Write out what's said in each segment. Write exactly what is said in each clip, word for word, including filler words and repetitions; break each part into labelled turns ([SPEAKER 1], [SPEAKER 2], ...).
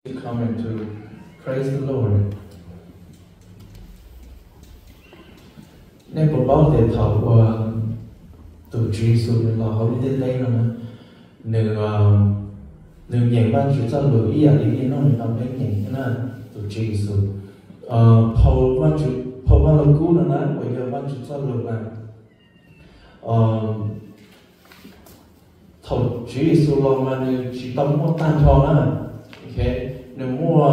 [SPEAKER 1] to come and to praise the Lord. Nên bộ báo để thảo qua tổ chức sự là họ đi đến đây rồi nè. Nếu nếu nhận ban chủ cho lối ý à đi đến nó mình làm cái nhận cái này tổ chức sự. Hầu ban chủ hầu ban lối cũ rồi nè, bây giờ ban chủ cho lối là thầu chủ sự lo mà nếu chỉ tâm mua tan cho nè. Okay, nếu mua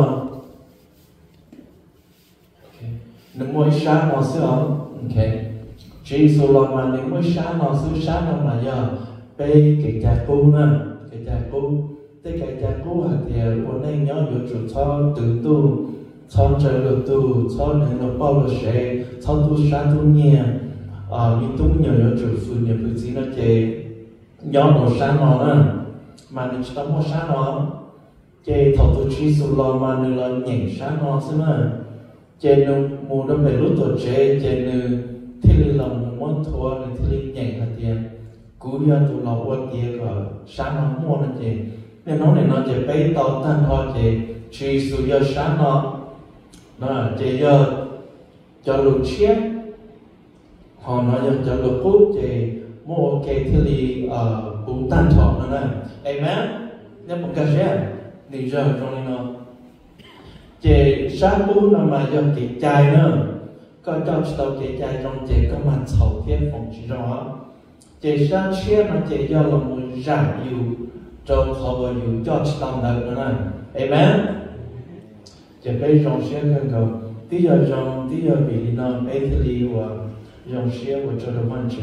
[SPEAKER 1] okay, nếu mua sáng nó sẽ okay, chỉ số lo mà nếu mua sáng nó sẽ sáng nó mà giờ bây cái trái cú nè, cái trái cú, tới cái trái cú hạt thì hôm nay nhớ được chủ cho tự tu, cho trời được tu, cho những nó bao được sẽ, cho tu sáng tu nhẹ, à mình tu nhớ được chủ phụ nhớ phụ gì nó chế, nhớ một sáng nó nè, mà nếu chỉ tao mua sáng nó chế thầu tu trí số lo mà nếu là nhảy sáng nó xem mà chế nếu mua nó về lúc tuổi chế chế nếu thì lòng muốn thua thì nhảy hạt tiền cú giờ tụi nó qua tiền rồi sáng nó mua nó chế nên nó này nó chế bấy tàu tan thôi chế trí số giờ sáng nó nó chế giờ cho lục chiết họ nói giờ cho lục phút chế mua cái thì ở cũng tan thọ nó này amen nên một cái gì đi giờ trong này nó chế sáng bún nó mà do cái chai nữa có cho tao cái chai trong chế có mặt sầu thiên phòng chỉ rõ chế sáng chia nó chế do là một giảm nhiều trong họ vừa nhiều cho tao được nữa này amen chế bây trong xe cần cầu tí giờ trong tí giờ bị nó bây thì và trong xe của cho được văn chữ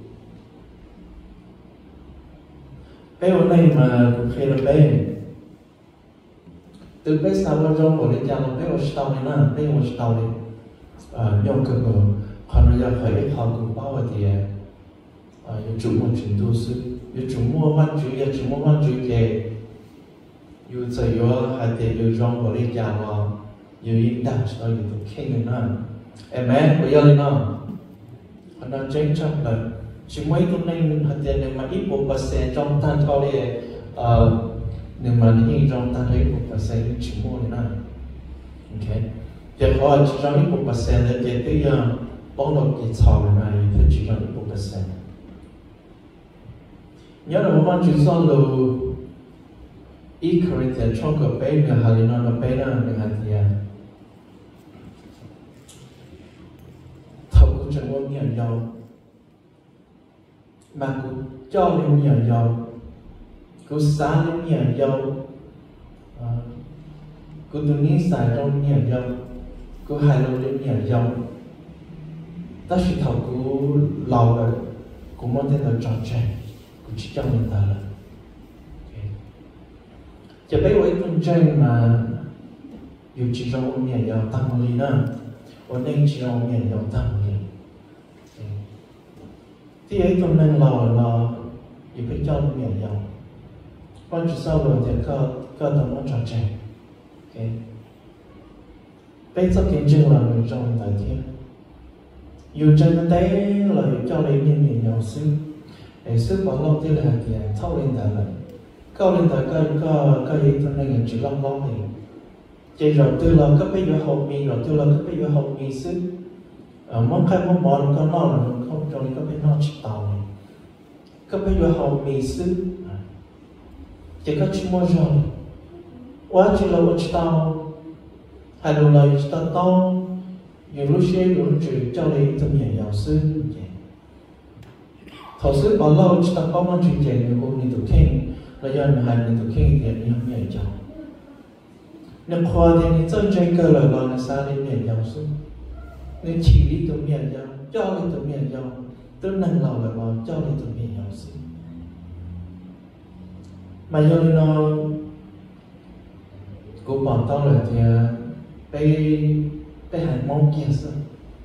[SPEAKER 1] bây hôm nay mà cũng khi là bây từ bây giờ vào trong bộ lịch trình bây giờ tàu này nè, bây giờ tàu này, nhung cực rồi, còn bây giờ phải học cũng bao giờ thì, yêu chủ mua chuyển đồ sư, yêu chủ mua văn chủ, yêu chủ mua văn chủ cái, yêu giờ yêu hai thế yêu trong bộ lịch trình mà, yêu in đăng cho yêu được khen người nè, amen, bây giờ này nè, còn đang tranh chấp là, chỉ mấy tuần này hai thế này mà ít bộ bát sen trong tan thao này, nhưng mà những trong ta thấy một phần sen những chỉ mua này ok giờ họ chỉ trong những một phần sen là để bây giờ bóng đột cái thảo này thì chỉ trong những một phần sen nhớ là một bạn chỉ son lưu ý Corinthians trong cái bài người hà linh nó bài đó người hà thì thầu cũng chẳng có nhiều giàu mà cũng cho lên nhiều giàu cô xa lên nhà giàu cô tự nhiên xài trong nhà giàu cô hài lòng lên nhà giàu ta chỉ thầu cô lâu rồi cô muốn thấy là tròn tràn cô chỉ trong mình ta là chỉ bây giờ con trai mà dù chỉ trong nhà giàu tăng một lý nữa ổn định chỉ trong nhà giàu tăng một lý thì ấy con nên lo lo dù phải cho nhà giàu quan chủ sau rồi thì có có tầm nó tròn tràn, ok. Bây giờ kiến chứng là người trong đại thiên, dù trên đấy là cho lấy những người nhỏ sư, để sư bảo lâu thì là thì thâu lên đại lần, câu lên đại cái có có gì thôi nên chỉ long long thì, chỉ rồi từ là các bây giờ hậu mi rồi từ là các bây giờ hậu mi sư, món khai món món có nó là không cho nên các bây nó chỉ tàu này, các bây giờ hậu mi sư chỉ có chỉ mua rồi, quá chỉ là một tàu, hay là lời tàu tàu, nhiều lúc xe nhiều chuyện cho lấy tâm nhà giàu sư, thầu sư bảo lâu chỉ tàu bao nhiêu chuyện chuyện nhiều hôm nay tụi khen, là do mình hành mình tụi khen thì mình không nhà giàu, nên khoa thì mình chân chơi cơ lời lo là sao đến nhà giàu sư, nên chỉ đi tụi nhà giàu, cho lên tụi nhà giàu, tôi nâng lòng lời lo cho lên tụi nhà giàu sư. Mà do nó cũng bọn tao là thì bây bây hành mong kia sao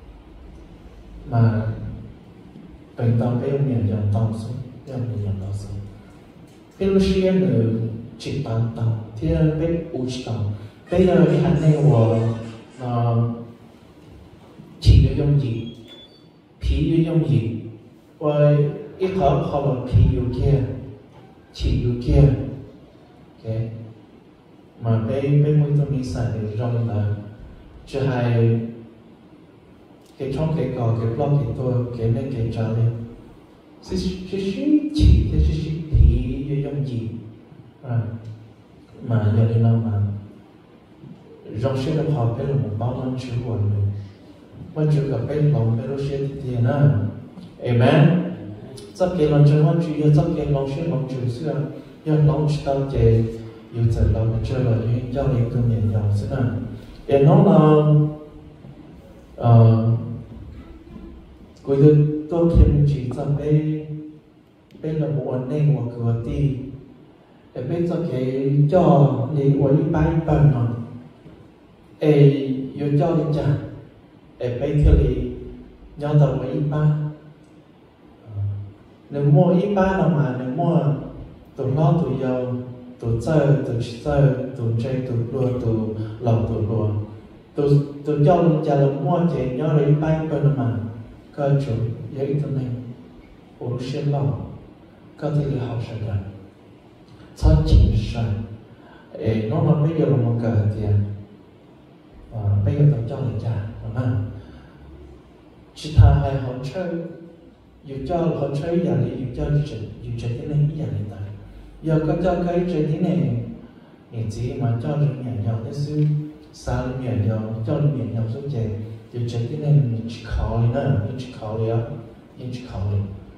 [SPEAKER 1] mà bệnh tao bây ông nhận dòng tao xuống bây ông nhận dòng tao xuống bây lúc xưa nữa chỉ tao tao thì bây u chỉ tao bây giờ cái hành này của nó chỉ được dùng gì phí được dùng gì và ít thở họ là phí được kia chỉ được kia, ok. mà bé bé muốn tôi nghĩ sai để rong là chứ hay cái trong cái cò cái blog cái tôi cái này cái trả lời chỉ chỉ chỉ chỉ chỉ chỉ thì như giống gì à mà giờ đi nào mà rong sẽ được học cái là một bao năm chữ của mình quan trọng gặp cái lòng cái lúc sẽ thì na amen chắc cái lòng chân quan trọng chắc cái lòng sẽ lòng chữ xưa do lòng chỉ tao chơi yêu trời lòng để chơi là những giao lưu công nghệ nhau xưa na để nó là cuối được tôi thêm chỉ cho bé bé là một anh em một cửa ti để bé cho cái cho đi qua đi bay bằng nó ê yêu cho đi chả để bé theo đi nhau tàu qua đi ba nếu mua đi ba là mà nếu mua tụi nó tụi giàu tụi chơi tụi chơi tụi chơi tụi đua tụi lòng tụi đua tụi tụi cho chả là mua chỉ nhau đi bay bằng mà cơ chủ giấy tụi này ủa xem lòng có thể là học sinh ra thật chính xác nó là bây giờ là một cái tiền bây giờ tụi cho lại trả đúng không chỉ thà hay họ chơi dù cho họ chơi giờ thì dù cho dù chơi thế này giờ hiện tại giờ có cho cái chơi thế này thì chỉ mà cho được nhẹ nhàng thế xứ xa được nhẹ nhàng cho được nhẹ nhàng xuống chơi dù chơi thế này mình chỉ khó đi nữa mình chỉ khó đi á mình chỉ khó đi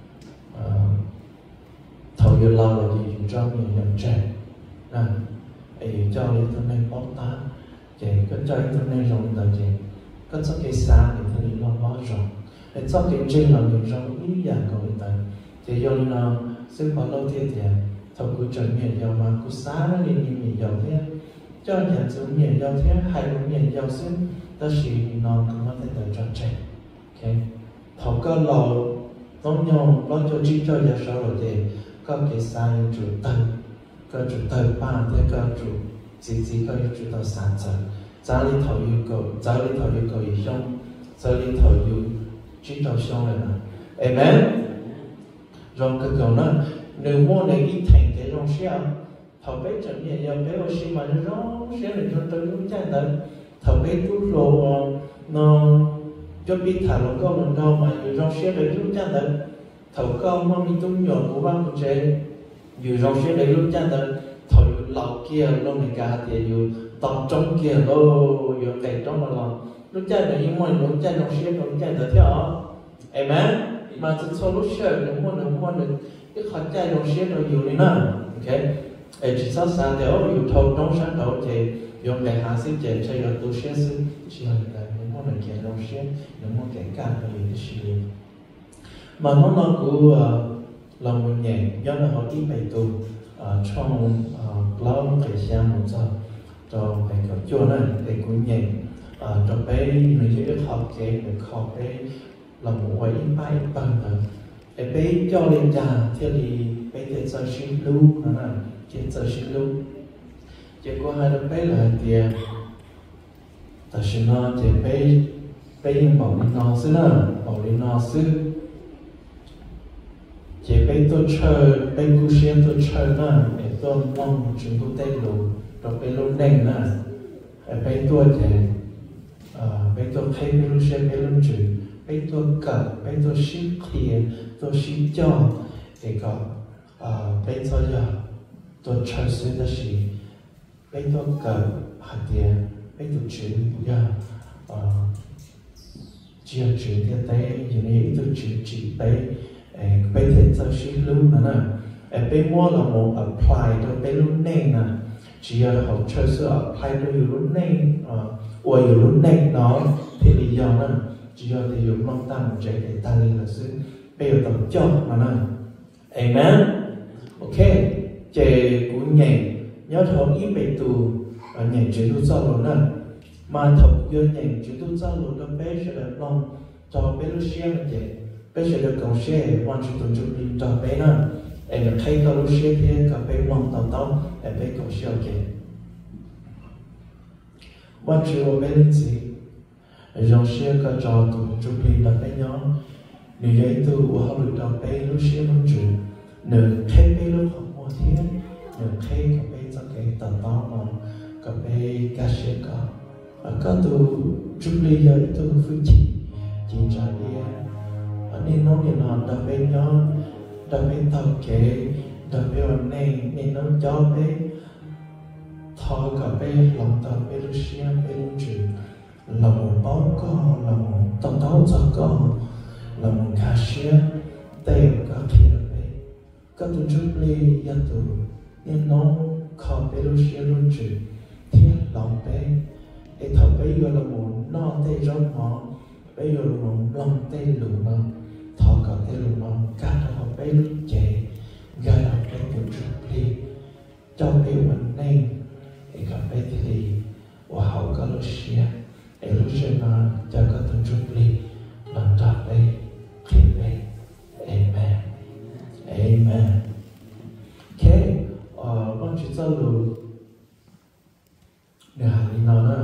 [SPEAKER 1] thầu yêu lâu là gì dù cho nhẹ nhàng chơi nè ấy cho đi thôi này bóc ta chơi có chơi thôi này rộng tờ chơi có cho cái xa thì thôi đi lo lo rộng để cho cái trên là mình rộng ý dạng của người ta thì do nó sẽ có lâu thế thì thầu cứ chuẩn miệng giàu mà cứ xa nó đi nhìn miệng giàu thế cho nhà chủ miệng giàu thế hay là miệng giàu xứ ta chỉ nó cũng có thể tự cho trẻ ok thầu có lò nó nhau lo cho chi cho nhà sau rồi thì có cái xa như chủ tân có chủ tân ba thế có chủ chỉ chỉ có chủ tân sản xuất giá lý thầu yêu cầu giá lý thầu yêu cầu ý xong giá lý thầu yêu chỉ đầu xong rồi nè amen rồi cái cầu nó nếu mua này ít thành cái rong xe thầu bé chuẩn bị giờ bé ở xí mà nó rong xe này cho tôi đúng chắc đấy thầu bé chút rồi nó cho biết thả nó câu lần đầu mà rong xe này đúng chắc đấy thầu câu mà mình tung nhọn của bác của trẻ dù rong xe này đúng chắc đấy thầu lọc kia nó này cả thì dù tập trong kia nó dù cái trong mà lòng lúc chạy là những món lúc chạy rong xe lúc chạy tới theo amen mà thực sự lúc chơi nếu mua nếu mua được cái khó chạy rong xe nó nhiều đi nữa ok ấy chỉ sao sáng thì ở dù thầu trong sáng đầu thì dùng cái hạ sinh chạy chơi ở tu xe sinh chỉ là nếu mua được cái rong xe nếu mua cái can là gì cái gì mà nó nó cũng lòng mình nhẹ do là họ đi bài tu trong lâu cái xem một giờ cho cái cái chỗ này cái cũng nhẹ cho bé mình chỉ được học cái được học cái là một quầy bay bằng cái bé cho lên trà thì bé thì giờ xin lưu nó là thì giờ xin lưu chỉ có hai đứa bé là tiền tại sao nó thì bé bé nhưng bảo đi nó xứ nữa bảo đi nó xứ chỉ bé tôi chơi bé cú xem tôi chơi nữa để tôi mong chúng tôi tay lù rồi bé luôn đen nữa bé tôi thì bé tôi thấy bé luôn xem bé luôn chửi bé tôi cẩn bé tôi ship tiền tôi ship cho để có bé tôi giờ tôi chơi sẽ là gì bé tôi cẩn hạt tiền bé tôi chửi giờ chia chửi tiền tay như này tôi chửi chỉ bé bé thì tôi ship luôn nữa bé mua là một apply cho bé luôn đen nè chỉ là họ chơi sự apply cho luôn đen orอยู่รุ่นเด็กน้อยที่ลียองนั่นจียอที่อยู่น้องตั้งใจในตาลีละซึ่งไปอยู่ต่อจอดมานั่นเอเมนโอเคเจกูใหญ่ยอดทองอีไปตูใหญ่จุดตู้เจ้าหลุดนั่นมาถกยืนใหญ่จุดตู้เจ้าหลุดแล้วเป้เฉลิมลองจอเป้ลูเชียมันเจเป้เฉลิมกองเช่วันจุดตัวจุดดินจอเป้นั่นเอ็งใครก็ลูเชียที่กับเป้ลองต่อต่อเอ็งเป้กองเช่โอเควันที่เราเป็นสิ่งเราเชื่อก็จอตัวจุดนี้เราเป็นย้อนหนึ่งยัยตัวว่าเราเราเป็นรู้เชื่อมันจุดหนึ่งแค่เป็นรู้ของมัวเทียนหนึ่งแค่กับเป็นสังเกตต่อต่อมา có bé cá xe có ở có tu chụp ly giờ tu phương chỉ chỉ trả đi ở đây nó thì nó đập bên nó đập bên tàu kế đập bênวันnày nên nó cho bé thọ cả bé lòng tàu bé lu xia bé lu chữ là một bóng co là một tông táo cho co là một cá xe tay có kia bé có tu chụp ly giờ tu nên nó khó bé lu xia lu chữ thiết lòng bé để thọ bé giờ là một nó tay rong họ bây giờ là một lòng tay lù nó thọ cả tay lù nó cả thọ bé lu chạy gai là bé tu chụp ly trong béวันnày để gặp bé thì và hậu có lu xia để lu xia nó cho có tu chụp ly làm cho bé khi bé amen amen okay ờ con chỉ cho lù để hành nó nữa.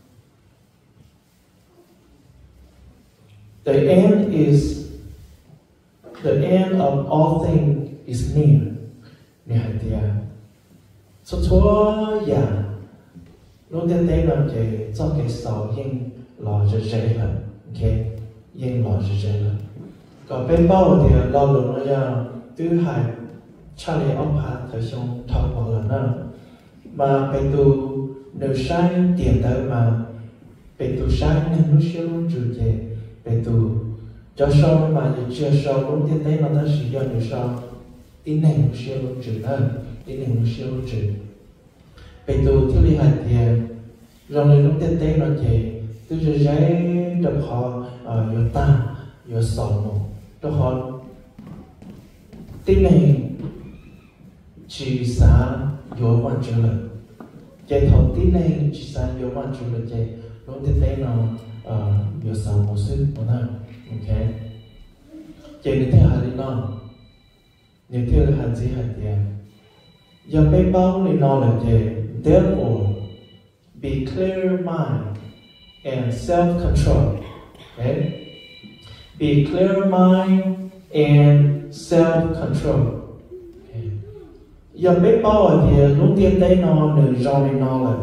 [SPEAKER 1] The end is the end of all things is near. Nè hành thì à, số số nhà lúc đến đây là cái cho cái sầu yên lò rễ rễ là, ok, yên lò rễ rễ là. Còn bên bao thì lo lụng nó ra thứ hai, cha lê ông hà thời xong thâu vào là nó, mà bên tu nếu sai tiền tới mà bên tu sai nên nó sẽ luôn trừ về. Bây tu cho sau mà chưa sau cũng tiến tới nó ta sử dụng được sau tin này một siêu lưu trừ hơn tin này một siêu lưu trừ bây tu thiếu lý hành thì rồi lúc tiến tới nó chỉ tu cho giấy đập họ ở vô ta vô sầu một cho họ tin này chỉ xa vô quan trọng là chạy thầu tin này chỉ xa vô quan trọng là chạy lúc tiến tới nó vô sầu một sức của nó, ok? Chỉ như thế hành đi nó, như thế là hành gì hành gì? Giờ bên bao đi nó là gì? Therefore, be clear mind and self-control, okay? Be clear mind and self-control. Okay. Giờ bên bao thì lúc tiên đây nó được rồi đi nó là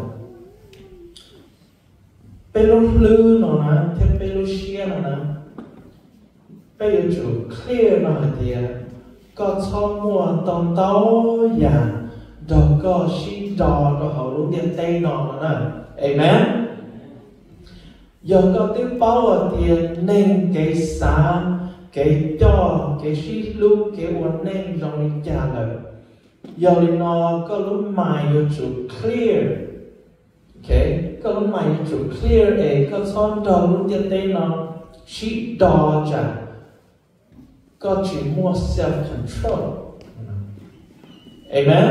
[SPEAKER 1] Pelu lu nó nè, thêm pelu xia nó nè, bây giờ chủ clear nó là gì? Có cho mua tông táo nhà, rồi có xí đò rồi họ luôn tiền tây nó nè, amen. Giờ có tiếng báo ở tiền nên cái sáng, cái cho, cái xí lu, cái vấn nên rồi đi trả lời. Giờ thì nó có lúc mai giờ chủ clear. Okay, có lúc mà chủ clear ấy có son đo lúc tiên tên nó chỉ đo chả có chỉ mua self control, amen.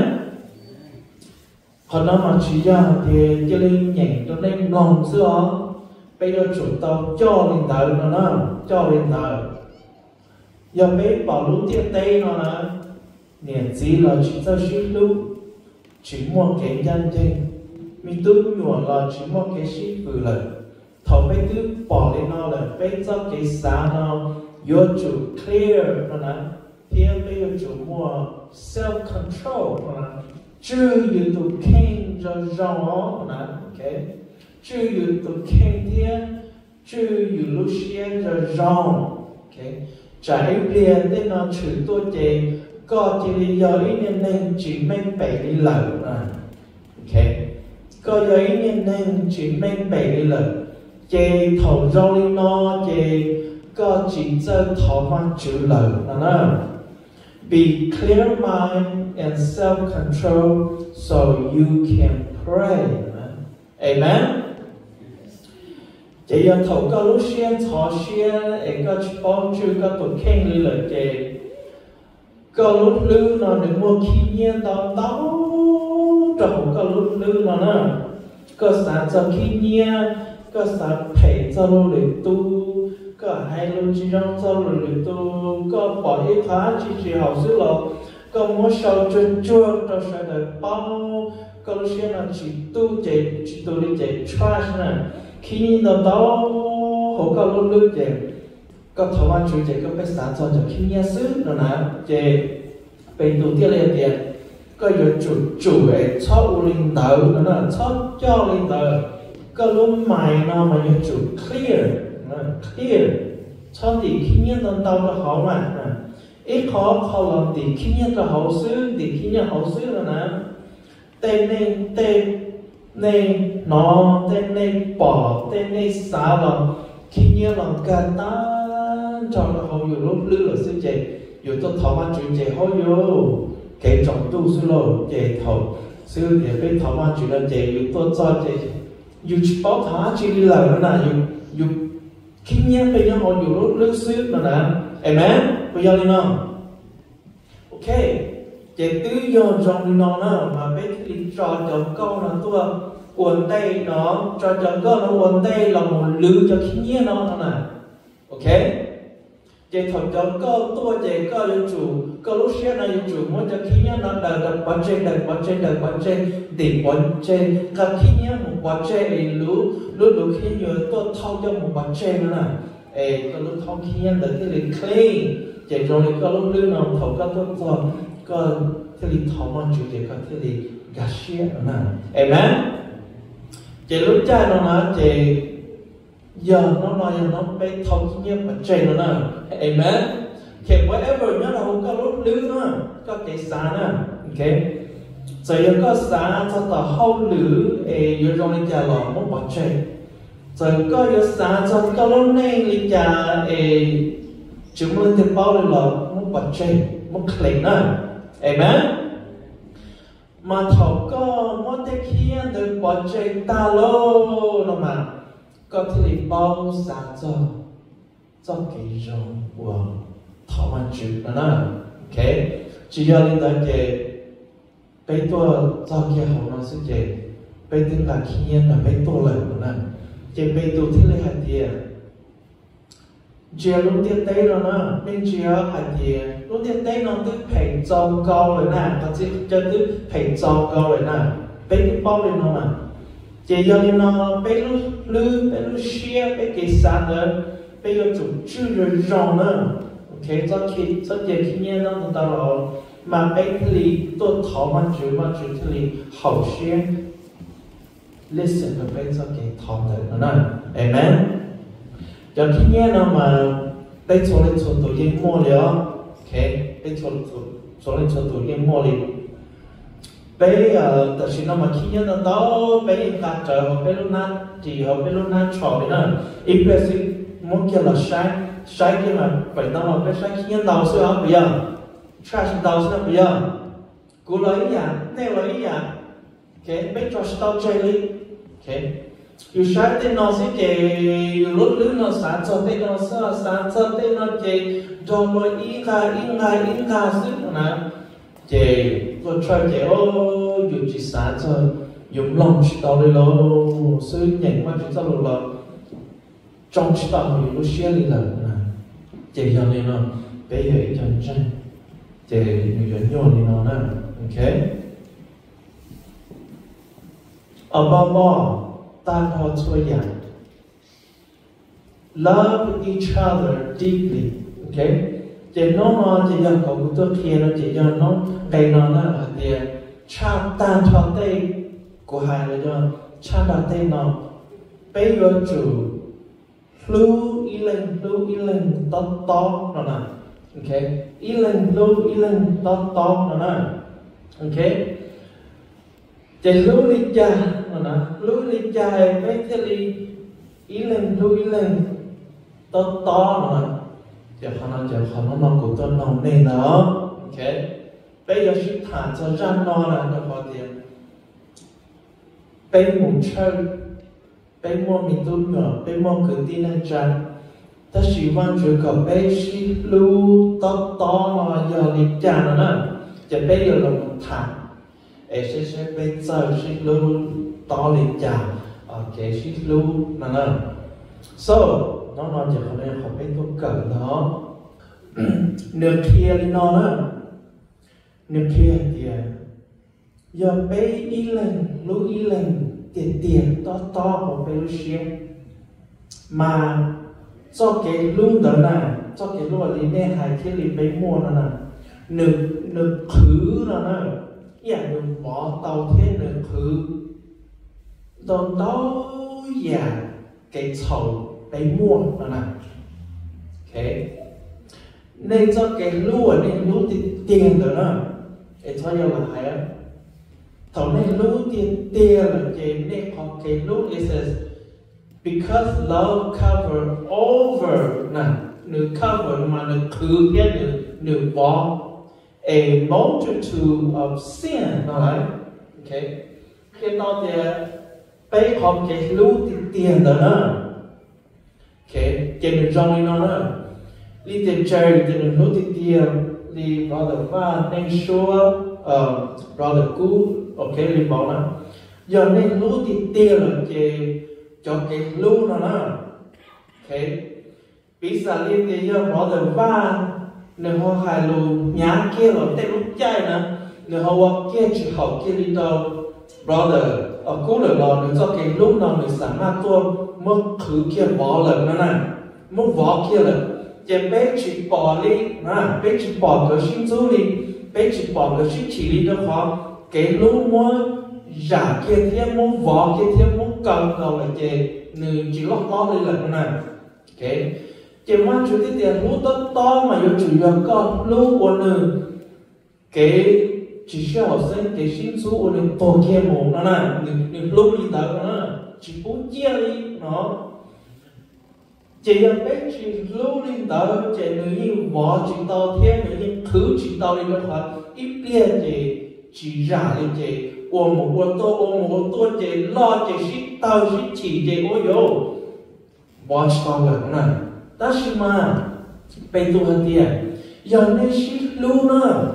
[SPEAKER 1] Họ nói mà chỉ ra thì cho nên nhảy cho nên lòng xưa bây giờ chủ tàu cho lên tới nó nó cho lên tới giờ mấy bảo lúc tiên tên nó là niệm gì là chỉ cho chỉ lúc chỉ mua cái nhân thế mình tu nhuận là chỉ một cái gì vừa là thầu bây tu bỏ lên nó là bây giờ cái sáng nó vô chủ clear nó là thì bây giờ chủ mua self control nó là chưaอยู่ตัวเข่งจะร้อนนะโอเคchưaอยู่ตัวเข่งเทียchưaอยู่ลูกเชียจะร้อนโอเคจะให้เปลี่ยนได้nóถือตัวเจก็จะได้ย่อยนิดนึงchỉไม่ไปได้เหล่านะโอเคcó giấy nên nên chỉ men bảy lần chê thầu rau lên nó chê có chỉ chơi thầu văn chữ lời là be clear mind and self control so you can pray, amen. Chỉ giờ thầu có lúc xuyên thọ xuyên ấy có chỉ bao chữ có tụt khen lên lời chê có lúc lưu nó được mua khí nhiên đó đó trong có lúc lưu nó nè có sáng cho khí nhiên có sáng phải cho lô để tu có hai lô chỉ trong cho lô để tu có bỏ hết phá chỉ chỉ học sư lộ có mua sầu chuyên chuyên cho sẽ được bao có lúc xưa là chỉ tu chạy chỉ tu đi chạy trash nè khí nhiên đó đó họ có lúc lưu chạy có thầu ăn chủ chạy có phải sáng cho cho khí nhiên sư nó nè chạy bên tu tiết lên tiền có giờ chủ chủ ấy cho u linh đầu nó là cho cho linh đầu có lúc mày nó mà giờ chủ clear clear cho thì khi nhiên tận đầu là họ mà ít khó khó làm thì khi nhiên là hậu sư thì khi nhiên hậu sư là nè tên này tên này nó tên này bỏ tên này xả vào khi nhiên làm cả tan cho nó hậuอยู่lúc lư là sư chạyอยู่ตัวthọมาจุเจเขาอยู่เกยจงตู้สุโลเจถอซื้อเดี๋ยวไปถอมาจุแล้วเจอยู่ตัวจอเจอยู่เฉพาะถอมาจุเหล่านั้นนะอยู่อยู่คิดเนี้ยไปยังเขาอยู่รู้ลึกซึ้งนั่นนะเห็นไหมไปยังนี่น้องโอเคเจตื้อยอนจงนี่น้องนะมาไปที่จอจงก้อนตัวอวนเต้น้องจอจงก้อนอวนเต้เราหมดลือจะคิดเนี้ยน้องนั่นนะโอเคเจถอดจอก็ตัวเจก็ยังจูก็รู้เชื่อนะยังจูมันจะขี้เนี้ยนั่นแต่แต่ปัจเจแต่ปัจเจแต่ปัจเจเด็กปัจเจกับขี้เนี้ยมันปัจเจไอ้รู้รู้รู้ขี้เนี้ยตัวเท่าจะมันปัจเจนั่นน่ะเอ้ก็รู้เท่าขี้เนี้ยแต่ที่เรียนคลีนเจตรงนี้ก็รู้เรื่องน้องเขาก็ตัวตัวก็ที่เรียนเท่ามันจูเจก็ที่เรียนกาเชียนั่นน่ะเห็นไหมเจรู้ใจน้องนะเจgiờ nó nói nó bị thông chi nhiêu mà chạy nó nè, amen. Thì whatever nó là không có lúc lưới nữa, có cái xa nè, ok. Rồi giờ có xa cho tao hậu lưới, ấy giờ trong lịch trả lọ muốn bỏ chạy. Rồi có giờ xa cho có lúc này lịch trả, ấy chúng mình thì bao nhiêu lọ muốn bỏ chạy, muốn click nè, amen. Mà thầu có muốn thấy kia được bỏ chạy ta lô nó mà có thể bao xa cho cho cái rong của thọ man chữ đó nè, ok. Chỉ do linh đạo về bây tôi cho kia hậu nó sẽ về bây tiếng là khi nhiên là bây tôi lại đó nè, về bây tôi thích lấy hạt tiền, giờ lúc tiền tây rồi nè, bên giờ hạt tiền lúc tiền tây nó tức phải trồng cao rồi nè, có chỉ cho tức phải trồng cao rồi nè, bây cái bao lên nó nè. Chỉ do nên nó bây lúc lư, bây lúc share, bây cái xa nữa, bây giờ chủ chữ rồi rong nữa, ok, cho khi, cho giờ khi nhiên nó tụi ta rồi, mà bây thì tôi thảo mà chữ mà chữ thì hậu share, listen và bây giờ cái thảo nữa nữa, amen. Cho khi nhiên nó mà bây chỗ lên chỗ tụi yên mua liền, ok, bây chỗ chỗ lên chỗ tụi yên mua liền. Bây giờ tại sao mà khi nhớ đó bây giờ ta chờ họ bây lúc nan thì họ bây lúc nan chọn đấy nè, ít bây giờ muốn kia là sai sai kia mà phải tao là bây sai khi nhớ đầu xưa bây giờ sai xin đầu xưa bây giờ cú lấy nhà nêu lấy nhà, ok bây giờ tao chơi đi, ok dù sai tên nó sẽ kể lúc lúc nó sáng cho tên nó sáng sáng cho tên nó kể rồi rồi ý cả ý cả ý cả xứ nè kể tôi chơi kể ô dù chỉ sáng cho dùng lòng chỉ tao đi lo sư nhận qua chúng ta luôn là trong chỉ tao thì nó share đi là kể cho nên nó bây giờ chân chân kể nhiều chuyện nhiều đi nó nè, ok. Ở bao bao ta họ chơi dạng love each other deeply, ok. Chỉ nó nó chỉ do cậu tôi kia nó chỉ do nó cái nó là thì cha tan cho tây của hai là do cha đặt tây nó bây giờ chủ lưu ý lên lưu ý lên to to nó nè, ok ý lên lưu ý lên to to nó nè, ok. Chỉ lưu lý cha nó nè lưu lý cha mấy cái lý ý lên lưu ý lên to to nó nè. Giờ họ nói giờ họ nói nó cũng tôn lòng này nữa, ok. Bây giờ sự thả cho ra nó là nó có tiền. Bây muốn chơi, bây muốn mình tôn ngờ, bây muốn cứ tin anh chàng. Ta chỉ quan chủ cầu bây sĩ lưu to to mà giờ đi chàng nữa nè. Giờ bây giờ là một thả. Ê sẽ sẽ bây giờ sĩ lưu to đi chàng. Ok sĩ lưu nè nè. So nó nói giờ họ nên họ biết tôi cần đó nước kia đi nó đó nước kia thì giờ bé ý lên lúc ý lên tiền tiền to to của bé lúc xíu mà cho cái lúc đó này cho cái lúc là đi nè hai cái đi bé mua nó nè nước nước khứ nó nè giờ đừng bỏ tàu thiên đừng khứ đồn đó giả cái sầu cái mua đó nè, ok nên cho cái lúa nên lúa tiền đó nữa, cái cho nhau là hay á, thầu nên lúa tiền tiền là cái nên có cái lúa it says because love cover over nè, nửa cover mà nửa khứ cái nửa nửa bỏ a multitude of sin, alright, ok cái đó thì bây có cái lúa tiền đó nữa, ok cái nửa trong nó nữa. Li tiền chơi thì đừng nốt tiền tiền, li brother va nên sure, brother cũ, ok li bảo nó, giờ nên nốt tiền tiền là cái cho cái lú nó nó, ok, bây giờ li tiền giờ brother va, nếu họ hai lú nhá kia rồi tên lú chạy nè, nếu họ kia chỉ học kia đi đâu, brother, ở cũ rồi lo, nếu cho cái lú nó mình sẵn mà tôi mất khứ kia bỏ lần nó nè, mất bỏ kia lần. Chỉ bé chỉ bỏ đi, à, bé chỉ bỏ cái sinh chú đi, bé chỉ bỏ cái sinh chỉ đi đó họ cái lúc mua giả kia thêm mua vỏ kia thêm mua cầm cầu là chỉ nửa chỉ lót lót đi lần này, ok, chỉ mà chủ cái tiền lúc to to mà yêu chủ yếu con lúc của nửa cái chỉ需học sinh cái sinh chú của nửa tổ kia một nó này, nửa nửa lúc đi tới nó chỉ bốn chia đi nó. Chỉ là bé chỉ lưu linh đó chỉ người như võ chỉ tao thiên người như thứ chỉ tao đi đó là ít tiền chỉ chỉ giả lên chỉ ôm một ôm tô ôm một tô chỉ lo chỉ chỉ tao chỉ chỉ chỉ ôi yo võ chỉ tao là cái này, ta chỉ mà bây tu hơn tiền giờ nên chỉ lưu nữa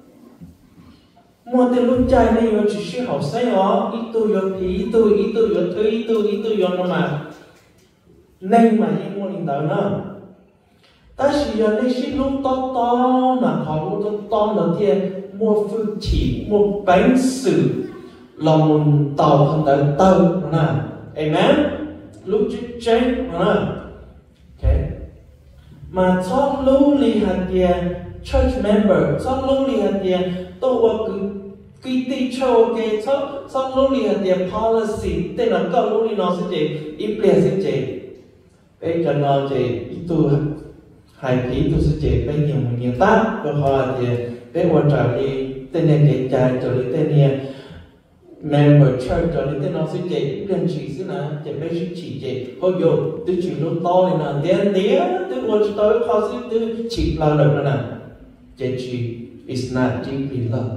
[SPEAKER 1] mua tiền lúc chạy này yo chỉ chỉ học sinh ó ít tu yo ít tu ít tu yo thứ ít tu ít tu yo nó mà nên mà những môn linh đạo nữa, ta chỉ giờ nên xin lúc to to mà họ lúc to to đầu tiên mua phương chỉ mua bánh sử là một tàu không tới tàu nè, amen, lúc chết chết nè, ok, mà cho lúc li hạt tiền church member cho lúc li hạt tiền tôi cứ cái tí châu cái cho cho lúc li hạt tiền policy tên là câu lúc li nó sẽ gì implement sẽ gì bây giờ nó chỉ tu hai phí tu sẽ chỉ bây nhiều nhiều tác và họ thì bây quan trọng đi tên này cái trái trở đi tên này member church trở đi tên nó sẽ chỉ liên chỉ xí nào chỉ bây sẽ chỉ chỉ hồi giờ tôi chỉ lúc to này là đen đĩa tôi quan trọng tới họ sẽ tôi chỉ là được nè chỉ chỉ is not deeply love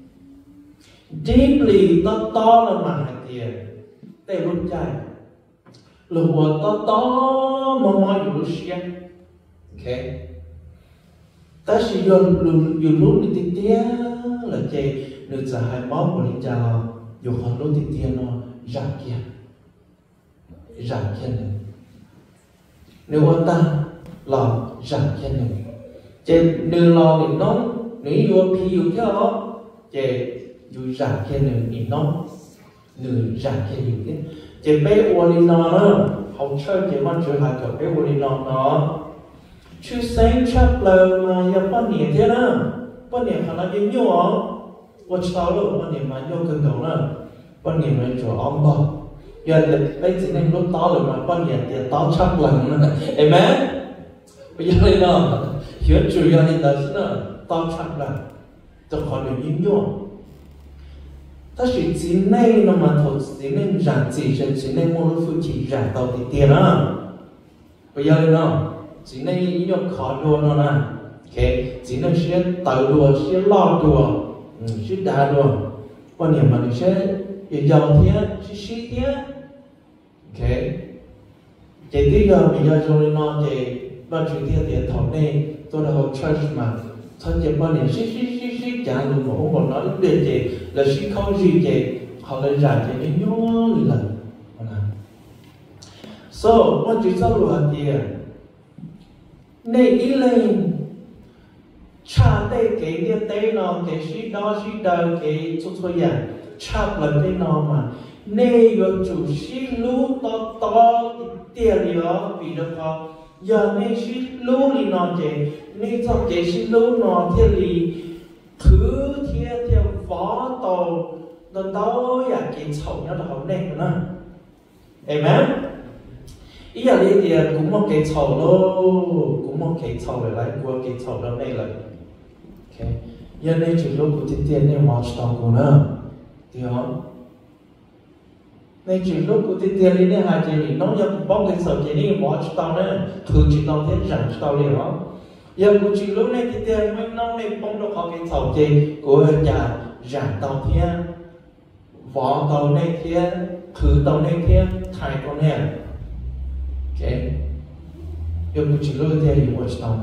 [SPEAKER 1] deeply to to là mà hai tiền tên lúc trái lúc to to mà mọi người xem, ok, ta chỉ dùng dùng dùng lúc đi tiết là chơi được giờ hai món của linh chào dùng họ lúc đi tiết nó giảm kia, giảm kia này, nếu quan tâm là giảm kia này, chơi đưa lo để nóng, nếu vô phi vô theo đó, chơi dùng giảm kia này để nóng, nửa giảm kia nhiều cái, chơi bé uo đi nó nữa. Học chơi chỉ mong chơi hai cậu bé vô đi nọ nó chú sáng chắc là mà nhập bao nhiêu thế nào bao nhiêu khả năng như nhau tôi cháu rồi bao nhiêu mà nhau cần cầu nữa bao nhiêu mà chỗ ông bò giờ là bây giờ nên lúc to rồi mà bao nhiêu thì to chắc lần nữa amen bây giờ này nó hiểu chủ yếu là đó là to chắc lần tôi khỏi được như nhau ta chỉ chỉ nên nó mà thôi chỉ nên rằng chỉ chỉ nên mua lúc chỉ rằng tàu thì tiền đó bây giờ nó chỉ nên ý nhau khó đua nó nè ok chỉ nên sẽ tự đua sẽ lo đua sẽ đa đua quan điểm mà mình sẽ giàu thế sẽ sĩ thế ok chỉ tí giờ bây giờ rồi nó thì bao nhiêu tiền tiền thầu này tôi đã học church mà thân chỉ bao nhiêu sĩ sĩ sĩ sĩ trả luôn một ông còn nói đến gì là sĩ không gì gì họ lại trả chỉ những nhớ lần so what you tell you here này ý lên cha đây cái địa đây nó cái sĩ đó sĩ đó cái chút thôi à cha lần đây nó mà này yo chủ sĩ lú to to tiền đi đó vì đó họ giờ này sĩ lú đi nó gì này cho cái sĩ lú nó thiên lý thứ thiên theo phó tàu nó tối à cái sầu nó là hậu nè nữa amen ý là đi thì cũng một cái sầu luôn cũng một cái sầu lại qua cái sầu đó đây là ok giờ này chỉ lúc của tiền tiền này watch tàu của nó thì không này chỉ lúc của tiền tiền này hai chị nó giờ bóng cái sầu chị đi watch tàu nữa thường chỉ tàu thế rằng tàu liền đó giờ của chị lúc này tiền tiền mấy năm này bóng được họ cái sầu chị của nhà rằng tàu thiên võ tàu này thiên khử tàu này thiên thay con này ok giờ của chị lúc này thì watch tàu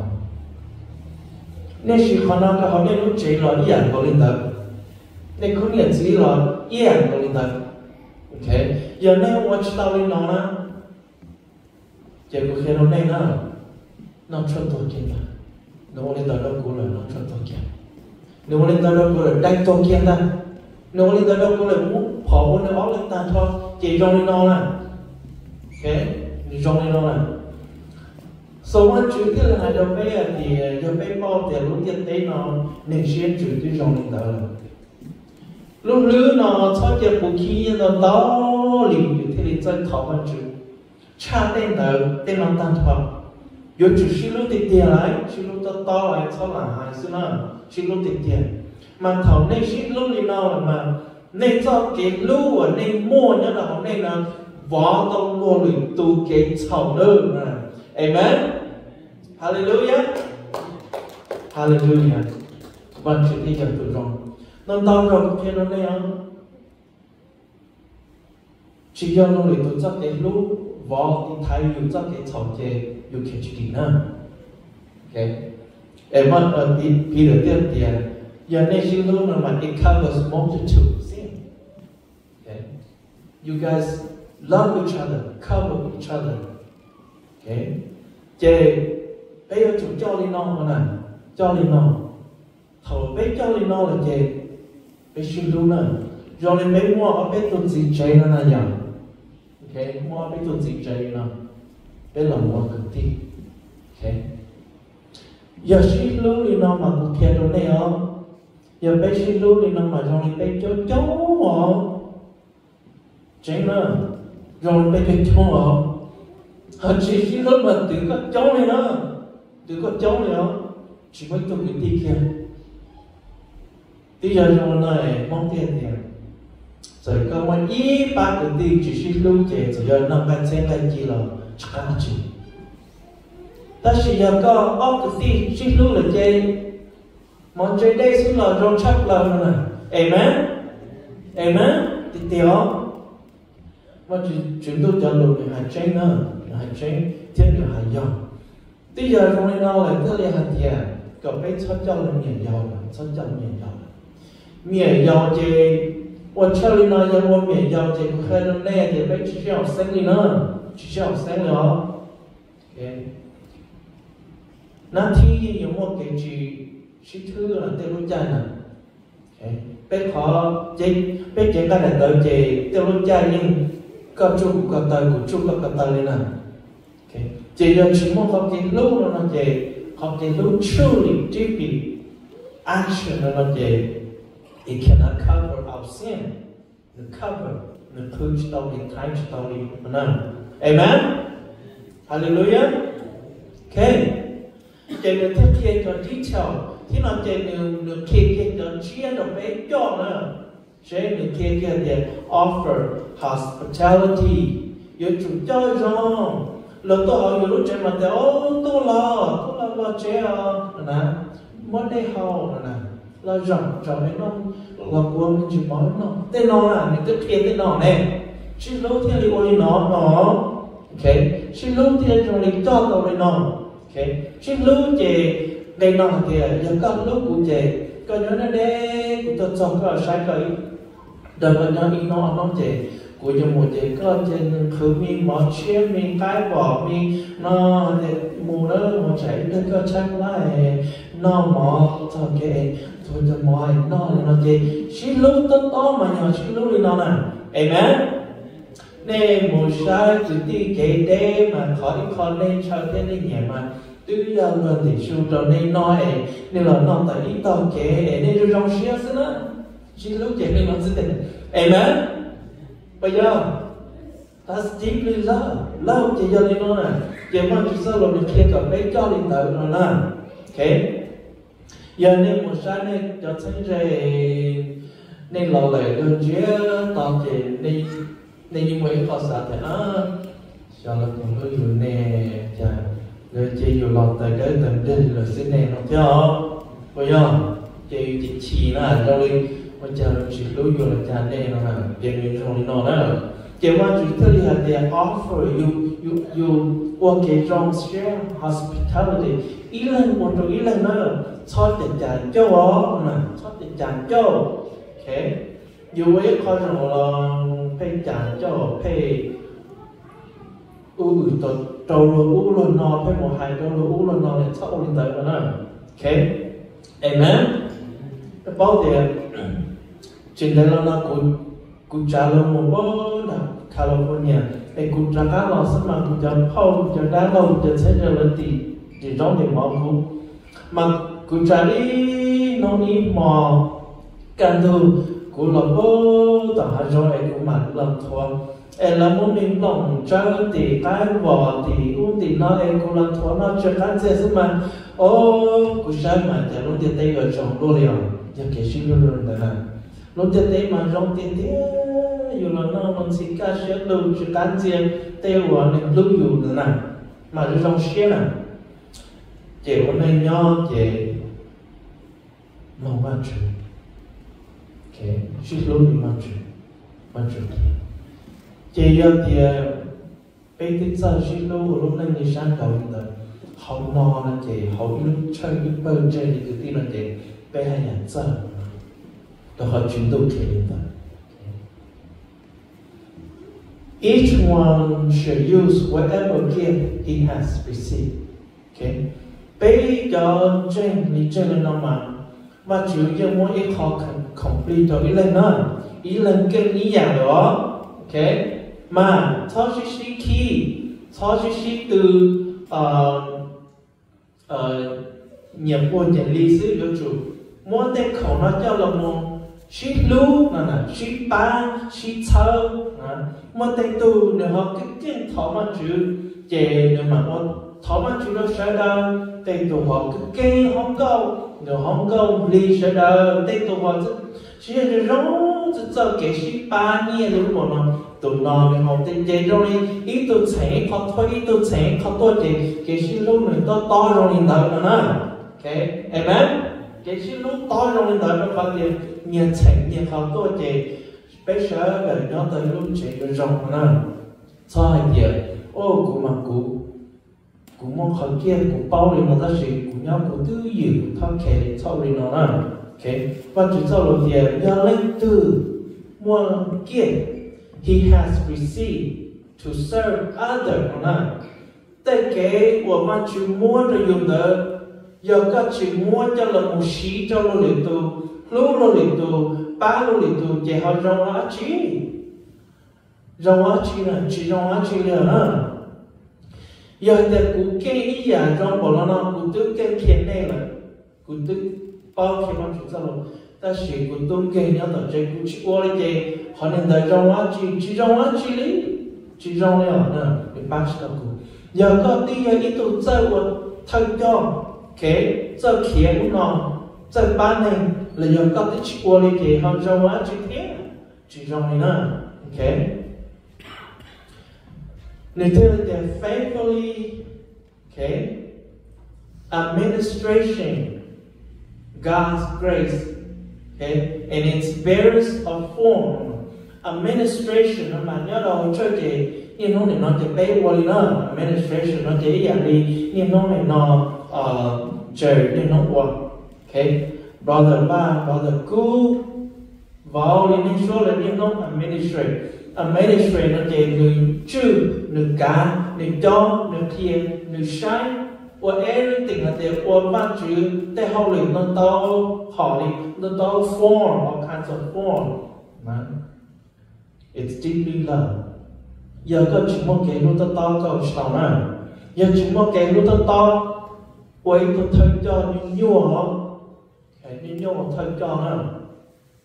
[SPEAKER 1] nên chỉ khả năng là họ nên lúc chế là yên có linh tập nên không nhận gì là yên có linh tập ok giờ nên watch tao lên nó nè giờ có khi nó này nè nó cho tôi kia nè nó lên tao đâu cũng là nó cho tôi kia nó lên tao đâu cũng là đánh tôi kia nè nó lên tao đâu cũng là muốn họ muốn nó óc lên ta thôi chỉ trong lên nó nè ok trong lên nó nè số anh chủ tiết là hai đứa bé thì đứa bé bao tiền lúc tiền tế nó nên xuyên chủ tiết trong linh đạo là lúc lứa nó cho tiền bù khí nó đó liền chủ tiết thì chân thảo anh chủ cha tên nó tên nó tan thọ dù chủ xí lúc tiền tiền lại xí lúc to to lại cho là hai xí nó xí lúc tiền tiền mà thảo nên xí lúc đi nào là mà nên cho cái lú và nên mua nhá là hôm nay là võ tông mua luyện tu cái thảo đơn nè amen hallelujah hallelujah bạn chỉ đi nhận tự rồi nên tao rồi cũng nó đây không chỉ do nó luyện tu chắc cái lúc võ thì thay dùng chắc cái thảo chè dùng cái chỉ đi nữa ok em mất ở đi đi được tiếp tiền giờ này chỉ lúc là mà it covers multitude sin okay you guys love each other cover each other okay chê bây giờ chúng cho lên non mà nè cho lên non thầu bây cho lên non là chê bây xin luôn nè rồi lên bây mua ở bây tụt gì chơi nó là nhở ok mua bây tụt gì chơi nó bây là mua cực đi ok giờ xin luôn lên non mà cũng kia trong này không giờ bây xin luôn lên non mà rồi lên bây cho cháu mà chơi nữa rồi bây cho cháu mà họ chỉ chỉ lúc mà tự có cháu này đó tự có cháu này đó chỉ mới tôi cái đi kia bây giờ trong này mong tiền tiền rồi có một ý ba cái đi chỉ chỉ lúc chế rồi giờ năm bảy千cái gì là chắc là chỉ ta chỉ giờ có ốc cái đi chỉ lúc là chế mong chế đây xin là trong chắc là nè amen amen thì tiêu mà chúng tôi cho luôn là chế nữa hành trình thiên được hành dòng bây giờ trong này nào là thế là hành thiền còn bây cho cho là miền giàu là cho cho miền giàu miền giàu thì我这里呢要我miền giàu thì có khai lên này thì bây chỉ học sinh đi nữa chỉ học sinh nữa ok nó thì有một cái gì sĩ thứ là tiêu lúc chạy nè ok bây khó chỉ bây chỉ cái này tới chỉ tiêu lúc chạy nhưng có chung có tay của chung có tay lên nè chỉ là chỉ muốn học cái lúc nó nó chỉ học cái lúc truly deeply action nó nó chỉ it cannot cover our sin the cover the push down the time down the none amen hallelujah okay chỉ là thiết kế cho detail thì nó chỉ được được thiết kế cho chia được mấy chỗ nữa chỉ được thiết kế để offer hospitality yêu chúng chơi rồi lần tôi hỏi lúc trẻ mà tôi tôi lo tôi lo lo trẻ nè mới đây hậu nè lo rộng rộng ấy nó là của mình chỉ nói nó tên nó là những cái kia tên nó này xin lỗi thiên lý ôi nó nó ok xin lỗi thiên trong lý cho tao đây nó ok xin lỗi chị đây nó là kìa giờ các lúc của chị có nhớ nó đây của tôi xong có sai cái đời mà nó đi nó nó chị của những một cái có trên khử mình bỏ chia mình cái bỏ mình nó để mù đó một chạy nó có chắc lại nó mỏ cho cái thôi cho mọi nó nó gì xin lỗi tất to mà nhờ xin lỗi đi nó nè amen nên một sai chỉ đi cái đêm mà khỏi con nên cho thế này nhẹ mà tuy giờ rồi thì siêu trò nên nói nên là nó tại ít tao kể nên cho trong xía xí nữa She looked at him and said, Amen. Bây giờ, that's deeply love. Love chỉ cho nên nó nè, chỉ mà chỉ sao làm được kia cả mấy cho linh tử nó nè. Okay. Giờ nên một sáng nên cho thấy rằng nên lo lệ đơn chế tao chỉ nên nên như mấy khó sát thì á, cho là cũng có nhiều nè, chả rồi chỉ nhiều lọt tới cái tầm đến rồi xin nè nó theo, bây giờ chỉ chỉ chỉ là cho đi, bây giờ chỉ đối với là cha nè nó là tiền người trong nó đó, chỉ mà chỉ thấy là they offer you you you work trong share hospitality, ý là một trong ý là nó cho tiền trả cho họ nè, cho tiền trả cho, okay, you ấy coi rằng là phải trả cho phải u tổ trâu lô u lô nọ phải một hai trâu lô u lô nọ để sau lên tới đó nè, okay, amen. Bao giờ trên đây là nó cũng cũng trả lời một bữa là California, để cũng trả cá lò sắm mà cũng trả phao cũng trả đá lâu để thấy được là tỷ chỉ trong điểm máu cũng mà cũng trả đi nó đi mò càng thu cũng là bố tao hay rồi em cũng mà làm thôi em là muốn mình lòng chơi thì cái vò thì uống thì nó em cũng làm thôi nó chơi cái gì chứ mà ô cũng sao mà để lúc tiền tây ở trong đô liền giờ cái gì luôn luôn đấy nè lúc tiền tây mà trong tiền tây dù là nó mình chỉ cả sẽ lưu chỉ cái gì tây vò nên lưu dù nữa nè mà trong xe nè chị hôm nay nhớ chị mong ban chủ, okay, she's loving ban chủ, ban chủ chị giờ thì bây giờ she's loving lúc này đi sang cầu rồi, hậu no là chị hậu lúc chơi lúc bơi chơi thì tự tin là chị bây hai nhà giờ, đó họ chuyển đổi cái hiện tại. Each one should use whatever gift he has received, okay. Bây giờ trên lý trên lên nó mà mà chủ yếu muốn ít họ complete cho ý lên nữa ý lên cái ý dạng đó, ok, mà thọ chỉ sĩ khi thọ chỉ sĩ từ nhiệm vụ nhận lý sư yếu chủ muốn tên khẩu nó cho là một sĩ lưu là là sĩ ba sĩ thơ muốn tên tu nếu họ cái chuyện thọ mà chủ về nếu mà muốn thọ mà chủ nó sẽ đâu tên tu họ cái cây không câu nếu không câu lý sẽ đâu tên tu họ chỉ là rong chỉ cho cái sĩ ba nhẹ rồi một nó tụi nó mình học tên chế rồi ý tụi trẻ họ thôi ý tụi trẻ họ tôi thì cái sĩ lúc này to to rồi nhìn thấy nữa nè, ok, amen. Cái sĩ lúc to rồi nhìn thấy nó phát hiện nhiều trẻ nhiều họ tôi thì bây giờ để nó tới lúc trẻ rồi rong nè, sao hay vậy? Ô cũng mà cũng cũng mong họ kia cũng bao nhiêu nó ta sẽ cũng nhau cũng tư dự thao kể sau đi nó nè, ok, và chỉ sau đầu tiên do lấy từ mua kia he has received to serve other nè, tại cái của mà chỉ mua cho dùng đó, giờ các chỉ mua cho là một sĩ cho lo liệt tu, lúc lo liệt tu, ba lo liệt tu chỉ họ rong á chi, rong á chi là chỉ rong á chi là nè. Giờ thì cụ kê ý giả trong bộ nó cụ tư kê khen này là cụ tư bao khi mà chúng ta luôn ta sẽ cụ tư kê nhau tập chơi cụ chỉ qua đây họ nên đợi trong á chỉ chỉ trong á chỉ lý chỉ trong này ở nè cái bác sĩ cụ giờ có tí giờ ít tụ chơi của thầy cho kế chơi kia cũng nó chơi ban này là giờ có tí chỉ qua đây họ trong á chỉ thế chỉ trong này nè, ok. Until they faithfully, okay, administration God's grace, okay, in its various form. Administration nó mà nhớ đâu chơi thì nhưng nó này nó chỉ bé qua đi nữa. Administration nó chỉ dạng đi nhưng nó này nó chơi nhưng nó qua, okay. Brother ba, brother cô vào lên nên số là nhưng nó administrate. Administrate nó chỉ người chữ, người cá, người cho, người thiền, người sai, or everything là để or văn chữ, để hậu lĩnh nó tao họ đi, nó tao form, all kinds of form, man. It's deeply love. Giờ có chỉ một cái lúc tao tao cầu sao nè, giờ chỉ một cái lúc tao tao, quay tao thay cho như nhau hả, cái như nhau thay cho nè,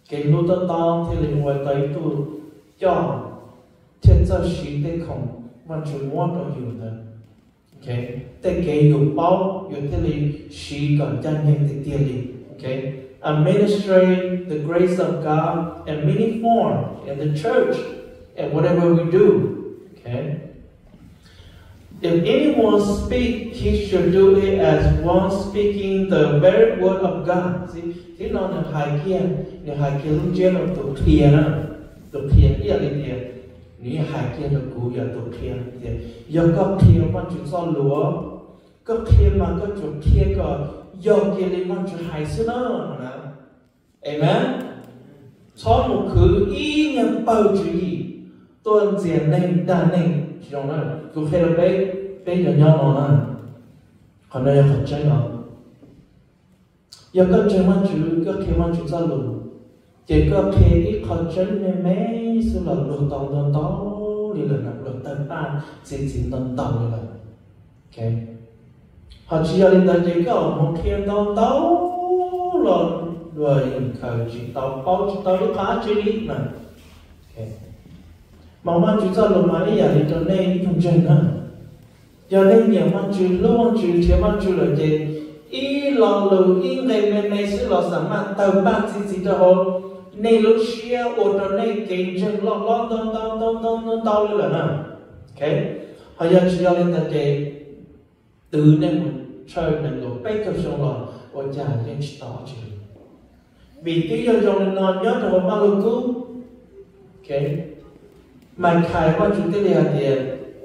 [SPEAKER 1] cái lúc đó tao thì liền ngoài tới tu cho thiên cho sĩ để không mà chúng muốn đâu hiểu được, ok, để cái hiểu bao hiểu thế liền sĩ còn chân nhân để tiền liền, ok, administrate the grace of God in many forms in the church and whatever we do, okay. If anyone speak, he should do it as one speaking the very word of God. See, thế nó là hai kia, là hai kia lúc trước là tổ thiền á, tổ thiền ý là thiền, nếu hai kia là cũ là tổ thiền thiền. Giờ có thiền mà chúng ta lúa, có thiền mà có chủ thiền có, giờ kia là mà chúng hai xưa nữa, amen. Cho một thứ ý nhận bao chú ý, tuần diễn nên đa nên. Trong đó, cứ phải là bé bé nhỏ nhỏ nó nè, còn đây là thật trái nó. Giờ các trường mà chú, các khi mà chú ra lùi, chỉ có khi ít khó chân nên mấy sự là lùi tàu tàu tàu đi là nặng lùi tàu ba, chỉ chỉ tàu tàu đi là, ok. Họ chỉ là lên tới chỉ có một khi tàu tàu là rồi khởi chỉ tàu bao chỉ tàu đi khá chỉ đi mà, ok. Mà mà chú cho lùi mà đi giờ thì cho nên không chân nữa. Giờ nên nhiều mà chú luôn chú thiếu mà chú là gì? Ý lòng lùi ý ngày bên này sẽ là sản mà tàu bạc gì gì đó hồ. Nên lúc xưa ô tô này kênh chân lọc lọc tông tông tông tông tông tông lên là nè. Ok. Họ giờ chú cho lên là gì? Từ nên một trời nên lùi bách cấp xong là ô chà lên chỉ tỏ chứ. Vì cái giờ dòng lên nó nhớ cho bao lâu cứu. Ok. Mà khai qua chúng cái này là tiền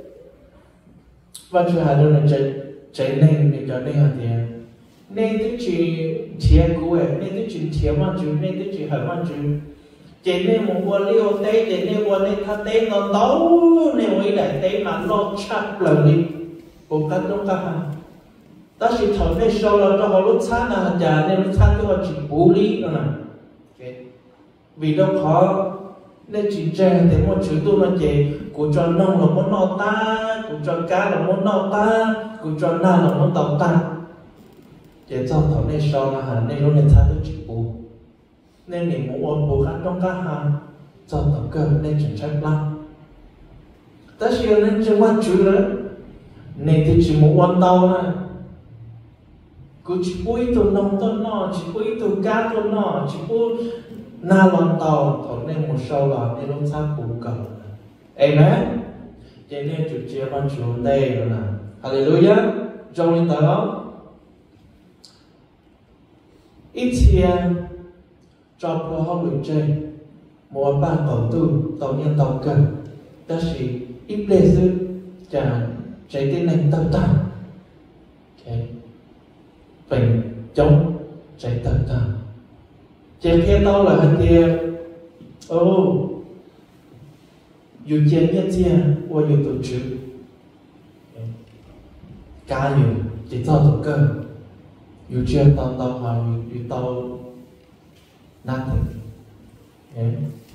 [SPEAKER 1] và chúng ta là chạy chạy nên để cho nên là tiền nên tức chỉ thiệt cũ ấy nên tức chỉ thiệt mà chú nên tức chỉ hỏi mà chú chạy nên một quan liêu tế chạy nên quan nên thắt tế nó đấu nên mấy đại tế mà nó chắc lần đi bộ cách đúng không ta chỉ thổi nên sau là cho họ lúc sát là già nên lúc sát cho họ chỉ bù lý nữa nè vì đâu khó nên chỉ trẻ thì một chữ tu là gì của cho nông là muốn nọ ta của cho cá là muốn nọ ta của cho na là muốn tàu ta để cho thảo nên sau là hà nên lúc nên thay tôi chỉ bù nên mình muốn ôn bù khác trong các hà cho tàu cơ nên chuyển trách lắm ta chỉ nên chơi quan chữ đó nên thì chỉ muốn ôn tàu nè của chỉ bùi tu nông tu nọ chỉ bùi tu cá tu nọ chỉ bùi na lòng tàu thổi nên một sâu là nên lúc sát bù cầu amen cho nên chủ chia ban chủ đây rồi nè hallelujah trong linh tới đó ít tiền cho pro học luyện chơi một ba cầu tu tàu nhân tàu cần ta chỉ ít lệ dư trả trái tên này tập tăng ok bình chống trái tập tăng trên kia tao là hành kia ô dù chiến nhất chia và dù tổ chức cá dù chỉ tao tổ cơ dù chưa tao tao hòa dù tao nothing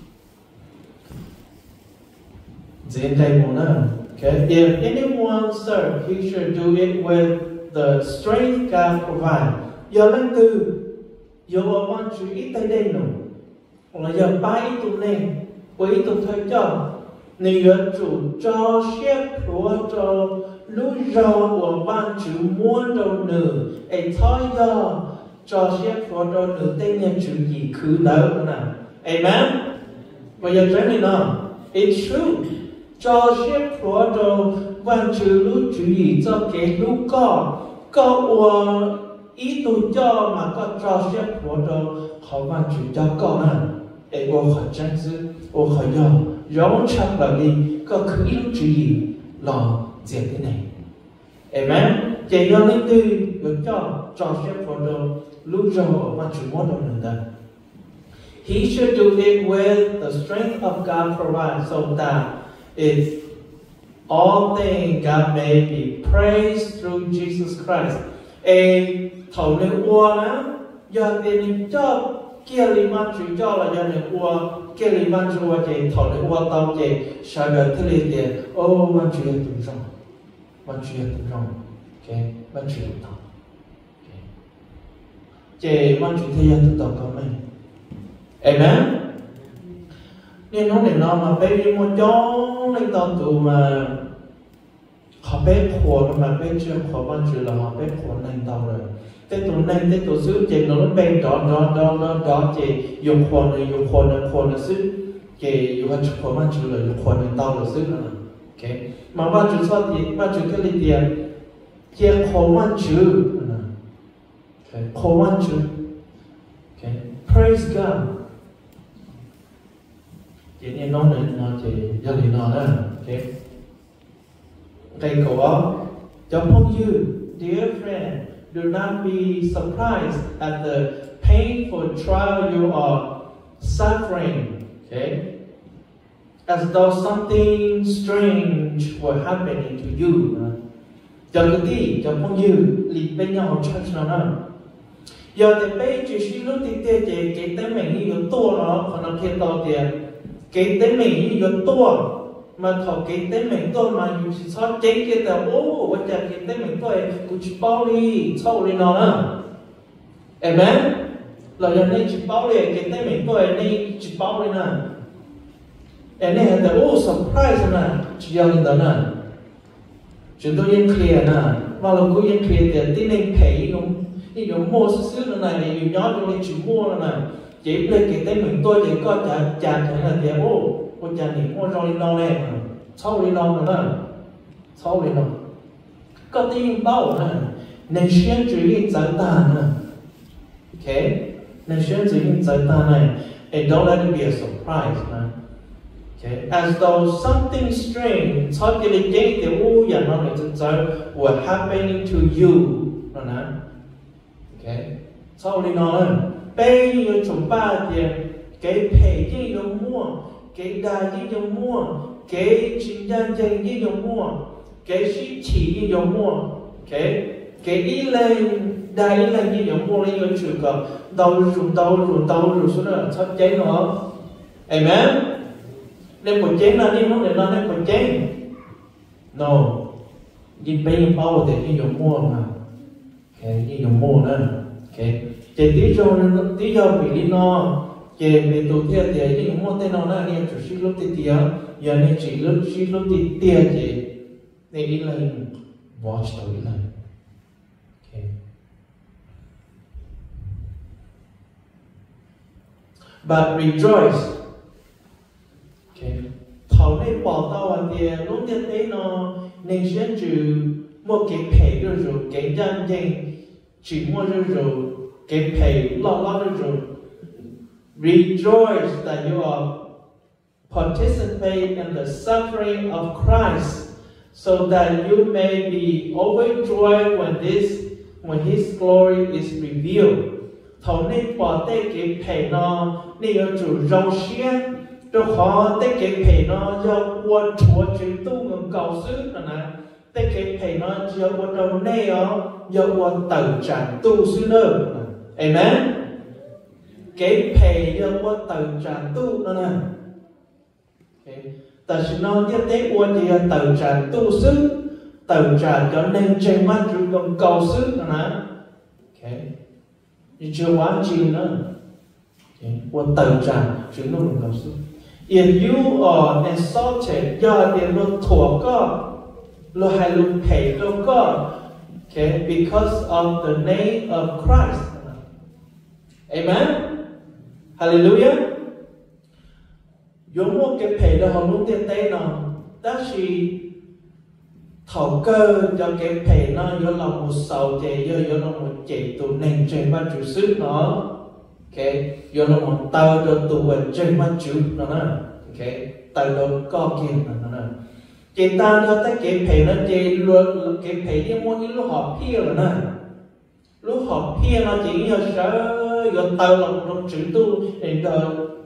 [SPEAKER 1] diễn đây một nữa okay if anyone serve he should do it with the strength God provide giờ lên từ giờ quan chú ý tới đây nữa hoặc là giờ ba ý tụ này với ý tụ thôi cho nếu chủ cho xếp của cho lúc rồi của quan chú muốn đâu nữa ấy thôi giờ cho xếp của cho nữa tên nhân chủ gì cứ đâu nè amen bây giờ trái này nào it's true cho xếp của cho quan chú lúc chủ gì cho cái lúc có có ý tụ cho mà có cho xếp của cho họ quan chủ cho con à để qua khỏi chân dư ô khỏi do giống chắc là đi có cứ ý chú ý lo diễn thế này amen chỉ do nên tư được cho cho xếp của cho lúc rồi quan chủ muốn đâu nữa he should do it with the strength of God provides so that it's all things God may be praised through Jesus Christ ê thầu này ua á giờ tiền cho kia li man chủ cho là giờ này ua kia li man chủ là gì thầu này ua tao gì sao giờ thế li tiền ô man chủ là tụi rong man chủ là tụi rong ok man chủ là tao chị man chủ thế giờ tụi tao có mấy Amen. Nên nó để nó mà bé đi một chó lên tàu tù mà họ bé khổ mà bé chưa khổ bao nhiêu là họ bé khổ lên tàu rồi. Thế tụi nên thế tụi xứ chị nó bé đó đó đó đó đó chị dùng khổ này dùng khổ này khổ này xứ chị dùng hết khổ bao nhiêu là dùng khổ lên tàu là xứ nữa. Ok. Mà bao nhiêu sao thì bao nhiêu cái lý tiền chị khổ bao nhiêu khổ bao nhiêu. Ok. Praise God. Chị nên nói này nó chị gia đình nó đó. Ok. Thầy có cho phong you, dear friend, do not be surprised at the painful trial you are suffering. Okay. As though something strange were happening to you. Cho cái gì cho phong you lì bên nhau church nó nè. Giờ thì bây chỉ suy lúc thì tiền chị cái tới mình như cái tua nó còn nó kia to tiền cái tới mình như cái tua mà thầu cái tới mình tua mà dù chỉ so chế cái tờ ô bây giờ cái tới mình tua cũng chỉ bao đi sau đi nó nữa. Amen. Là giờ này chỉ bao đi cái tới mình tua này chỉ bao đi nè. Em này là ô surprise nè chỉ giao lên đó nè. Chúng tôi yên clear nè mà lúc cô yên clear thì tí nên phải không như dùng mua xíu xíu này này dùng nhót cho nên chỉ mua này chỉ lên cái tên mình tôi chỉ có trả trả thế là tiền ô cô trả tiền mua rồi đi đâu này sau đi đâu nữa sau đi đâu có tiền bao nè nên xuyên chủ nghĩa giải tán nè ok nên xuyên chủ nghĩa giải tán này and don't let it be a surprise nè okay as though something strange sau cái lý chế thì ô giờ nó lại chân trời were happening to you nè okay. Sau đi nó lên, bây giờ chúng ta thì cái thể gì dùng mua, cái đài gì dùng mua, cái chính nhân gì gì dùng mua, cái sĩ chỉ gì dùng mua, cái cái ý lên đài ý lên gì dùng mua lên cái chữ cái đầu dùng đầu dùng đầu dùng số là sắp cháy nó, amen. Nên một cháy là đi nó để nó nên một cháy, no, nhìn bây giờ bao thì gì dùng mua mà. Okay, như dùng mua nữa, okay. Chỉ tí cho tí cho vì lý nó, chỉ về tổ tiên thì như dùng mua tên nó là nên chủ sĩ lúc tí tiền, giờ nên chỉ lúc sĩ lúc tí tiền chỉ nên đi lên watch đầu đi lên, okay. But rejoice, okay. Thầu này bỏ tao vào tiền lúc tiền đấy nó nên先trừ một cái pay rồi rồi cái chân chân chỉ mua rồi rồi cái pay lo lo rồi rồi rejoice that you are participating in the suffering of Christ so that you may be overjoyed when this when His glory is revealed. Thầu nên bỏ tay cái pay nó nên ở chủ rong xiên rồi họ tay cái pay nó do quân chúa chính tu ngầm cầu sức là nè. Thế cái thầy nó cho một đầu này đó do một tự trạng tu sư nữa, amen. Cái thầy do một tự trạng tu nữa nè, tại sự nó tiếp tế của thì tự trạng tu sư, tự trạng cho nên trên mắt chúng con cầu sư nữa nè, okay. Thì chưa quá chiều nữa, một tự trạng chúng nó cầu sư. If you are insulted do tiền nó thuộc có lo hai lúc pay lo God, okay, because of the name of Christ. Amen. Hallelujah. Dùng một cái pay đó họ luôn tiền tế nó, đó chỉ thầu cơ cho cái pay nó do lòng một sầu chạy do do lòng một chạy tụ nền trên ba chữ sức nó, okay, do lòng một tàu do tụ ở trên ba chữ nó nè, okay, tàu do co kia nó nè. Chị ta cho tới cái phê nó chị luôn cái phê như mỗi lúc họp phía rồi nè, lúc họp phía nó chỉ như sợ rồi tao là một chữ tu để đợi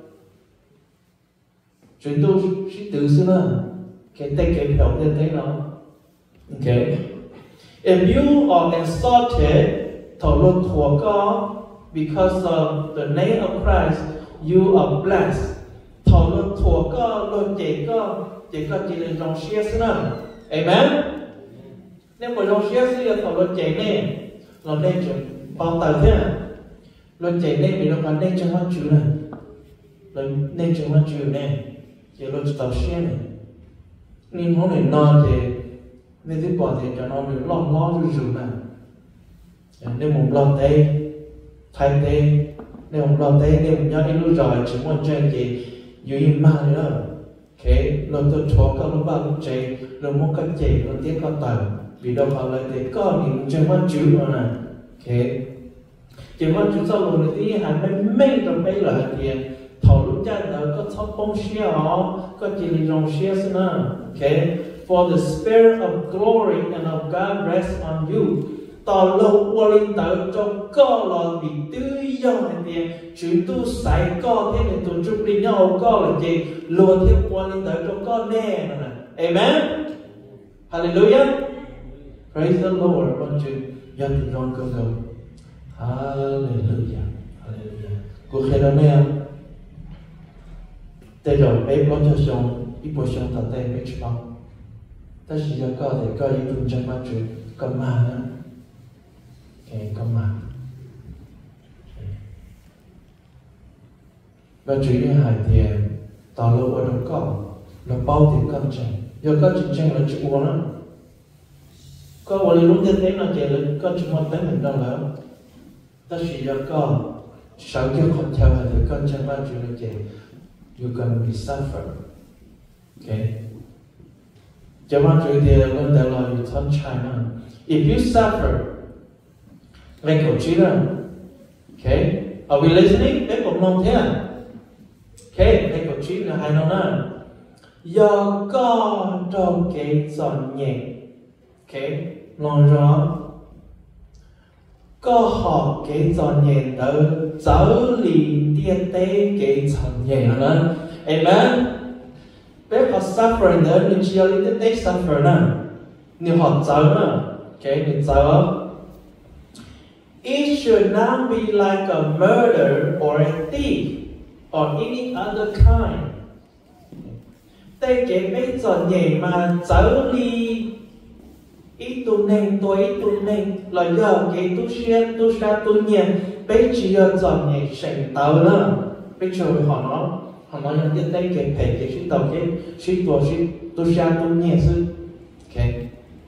[SPEAKER 1] chữ tu chỉ tự xưa nè, cái tay cái phèo cái tay nó, okay. If you are insulted, thầu luôn thuộc có because of the name of Christ, you are blessed. Thầu luôn thuộc có luôn chỉ có chỉ có chỉ là dòng xe xí nữa, amen. Nếu mà dòng xe xí là thầu luật chạy này là nên chữ bao tờ thế à luật chạy này vì nó còn nên cho nó chữ này lên nên chúng ta chịu nè chỉ lo cho tàu xe này nên hôm nay no thì nên thứ bỏ thì cho nó được lo lo rồi rồi nè nếu muốn lo tê thay tê nếu muốn lo tê nếu muốn nhớ đi lúc rồi chỉ muốn chơi gì dù gì mà nữa ok lo tôi cho các lúc ba lúc chơi lo muốn cái gì lo tiếc con tàu vì đâu phải là để có những chuyện mà chịu nữa nè ok chuyện mà chịu sau rồi thì hắn mới mấy trong mấy là thì thầu lúc cha đó có thóc bông xia họ có chỉ là rong xia xin nè ok for the spirit of glory and of God rests on you tỏ lâu qua linh tới cho có là bị tươi do hành tiền chúng tu sai có thế này tụi chúng đi nhau có là gì luôn theo qua linh tới cho có nè nè amen hallelujah praise the Lord con chữ dân tụi con cơn cầu hallelujah hallelujah cuộc khai đó nè thế rồi bé có cho xong ít bộ xong thật tệ mấy chục bông ta chỉ cho có thể có ý tụi chân mắt chữ cầm mà nữa ok cầm mà và chữ như hải thì tỏ lộ ở đâu có là bao tiền cân tranh do có chiến tranh là chữ uống lắm có một lúc như thế là kể là có chữ một tới mình đâu là ta chỉ cho có sáu cái con theo là thì cân tranh ba chữ là kể you're gonna be suffer okay cho ba chữ thì lên đây là you touch China if you suffer lấy khẩu chữ đó okay are we listening để cùng lòng thế à okay lấy khẩu chữ là hai nó nè do có trong cái giòn nhẹ okay lòng rõ có họ cái giòn nhẹ đó giáo lý tiên tế cái giòn nhẹ nữa amen bé họ suffering nữa nhưng chỉ là tiên tế suffer nè nếu họ giáo nè okay nếu giáo it should not be like a murder or a thief or any other kind tại cái mấy giòn nhẹ mà giáo lý ít tu nên tôi ít tu nên là do cái tu xuyên tu sa tu nhiên bây giờ giòn nhẹ sành tàu nữa bây giờ họ nói họ nói những cái đây cái phải cái suy tàu cái suy tu suy tu sa tu nhiên sư okay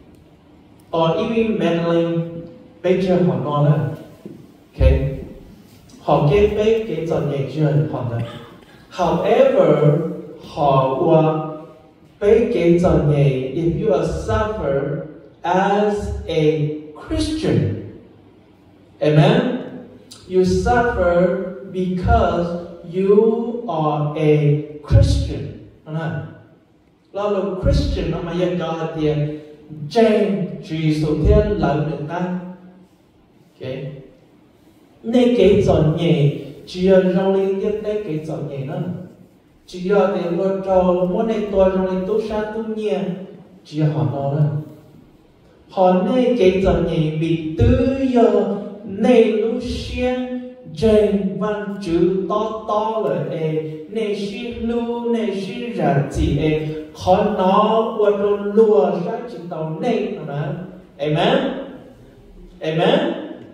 [SPEAKER 1] or even meddling bây giờ họ nói nữa okay họ cái bây cái giòn nhẹ chưa họ nói however họ qua bây cái giòn nhẹ if you are suffer as a Christian, amen. You suffer because you are a Christian. Amen. Lo là Christian nó mà dân cho là tiền trên Jesus thiên lần được ta. Okay. Nên cái giòn nhẹ chỉ ở trong linh tiếp tế cái giòn nhẹ nữa. Chỉ ở tiền lo cho muốn này tôi trong linh tu sa tu nhiên chỉ họ nó nữa. Họ nên cái giòn nhẹ bị tự do nên lúc xuyên trên văn chữ to to là e nên xí lưu nên xí ra chỉ e họ nó qua đồ lùa ra chỉ tàu nên mà amen amen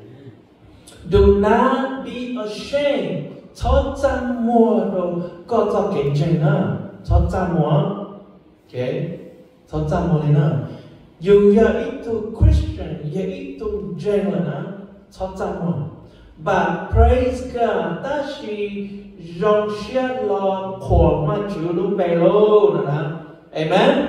[SPEAKER 1] do not be ashamed cho chăm mua đồ có cho cái chuyện nữa cho chăm mua okay cho chăm mua nữa dù giờ ít tu Christian giờ ít tu general nữa cho chăm mua but praise God ta chỉ rong xia lo của mà chịu luôn bề lô nữa amen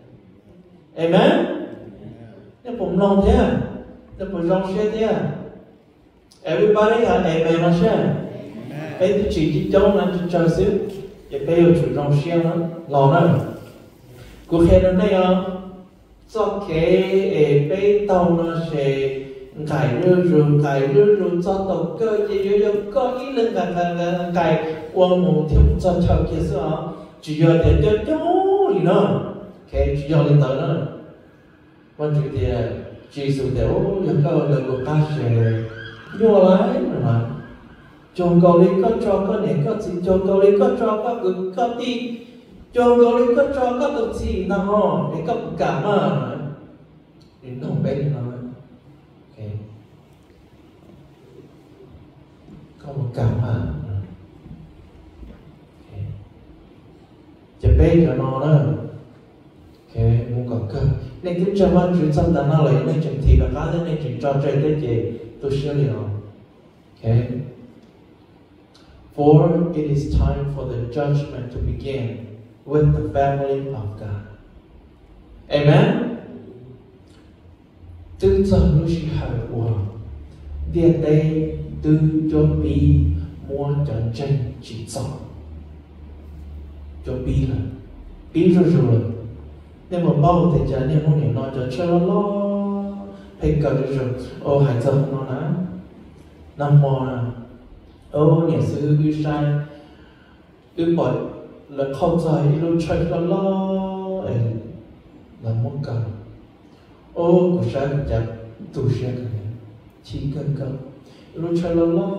[SPEAKER 1] amen nếuผมลองthế à nếuผมrong xia thế à everybody ha amen nó xia bây giờ chỉ chỉ trong là chỉ cho xíu giờ bây giờ chủ rong xia nó lo nữa cuộc hẹn hôm nay à cho cái bây tàu nó sẽ cài rêu rêu cài rêu rêu cho tàu cơ chỉ yêu yêu có ý lên cả cả cài quăng một thiếu cho chào kia sao chỉ yêu để cho cho gì nữa cái chỉ yêu lên tới nữa quan trọng thì chỉ số để ô yêu cầu là một ca sẽ vô lại mà trong câu lý có cho có này có gì trong câu lý có cho có cứ có đi trong câu lý có cho có được gì nào ho để có cảm mà đến đồng bên nó có một cảm mà bê cho nó nữa cái muốn có cơ nên cứ cho bạn chú tâm ta nó lấy nên chừng thì là khá thế nên chừng cho chơi tới gì tôi sẽ liệu okay for it is time for the judgment to begin with the family of God. Amen. Từ giờ lúc khi hỏi của việc đây từ cho bị mua chân chân chỉ rõ cho bị là bị rồi rồi nhưng mà bao thì chả nên không nói cho cho lo hay cả rồi rồi ô hải dân nó nói năm mò nè ô nhà sư cứ sai cứ bỏ là không dài luôn chơi lo lo là muốn cần ô của sai cũng chả tu sửa cái chỉ cần cần luôn chơi lo lo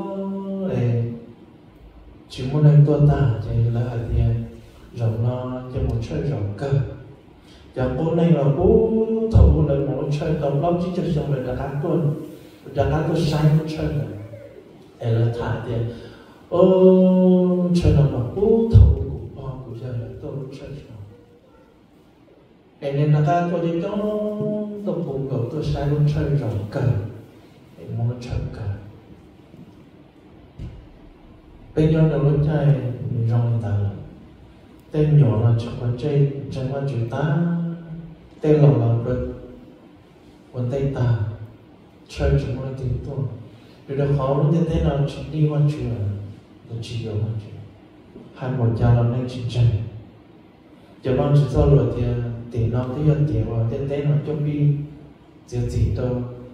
[SPEAKER 1] chỉ muốn anh tôi ta chỉ là hạt tiền rộng lo cho một chơi rộng cơ và bố này là bố thầu là một chơi tổng lắm chỉ cho xong rồi là cá tuần là cá tuần sai một chơi rồi để là thả tiền ô chơi nào mà bố thầu của con của giờ là tôi chơi rồi nên là cá tuần thì trong tôi cũng có tôi sai luôn chơi rộng cơ để muốn chơi cơ bây giờ là lúc chơi rộng ta tên nhỏ là chụp vào chơi chơi qua chữ ta tên lò là được còn tay ta chơi chúng nó tiếng tuồng rồi được khó lúc thế thế nào chỉ đi qua chữ là chỉ hiểu qua chữ hai một gia làm nên chỉ chơi giờ bạn chỉ sau rồi thì tiền nào thì hiện tiền vào thế thế nào cho đi giờ gì đâu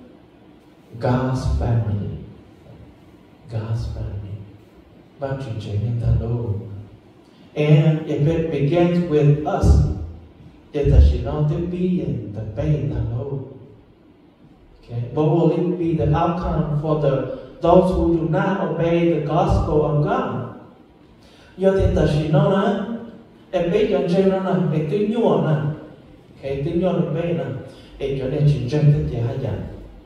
[SPEAKER 1] God's family God's family bạn chỉ chơi nên thật đâu. And if it begins with us, then that should not be in the pain alone. Okay, but will it be the outcome for the those who do not obey the gospel of God? Do thì ta chỉ nói là em biết cho trên nó là em tiếng nhua nè, cái tiếng nhua được biết nè, em cho nên chỉ trên cái gì hay vậy.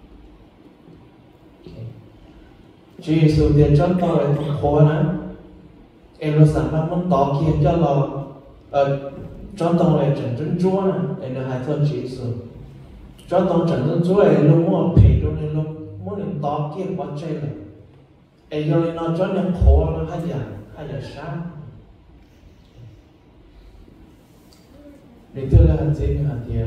[SPEAKER 1] Chúa Giêsu tiền cho tôi là không khó nè. Em nó sản phẩm muốn tỏ kia cho lo ở trong tông này trận chân chúa này em nó hai thân chỉ sự trong tông trận chân chúa này lúc muốn phê cho nên lúc muốn nên tỏ kia bắt chơi này em cho nên nó cho nên khổ nó hay giả hay giả sáng để tôi là hành gì như hạt tiền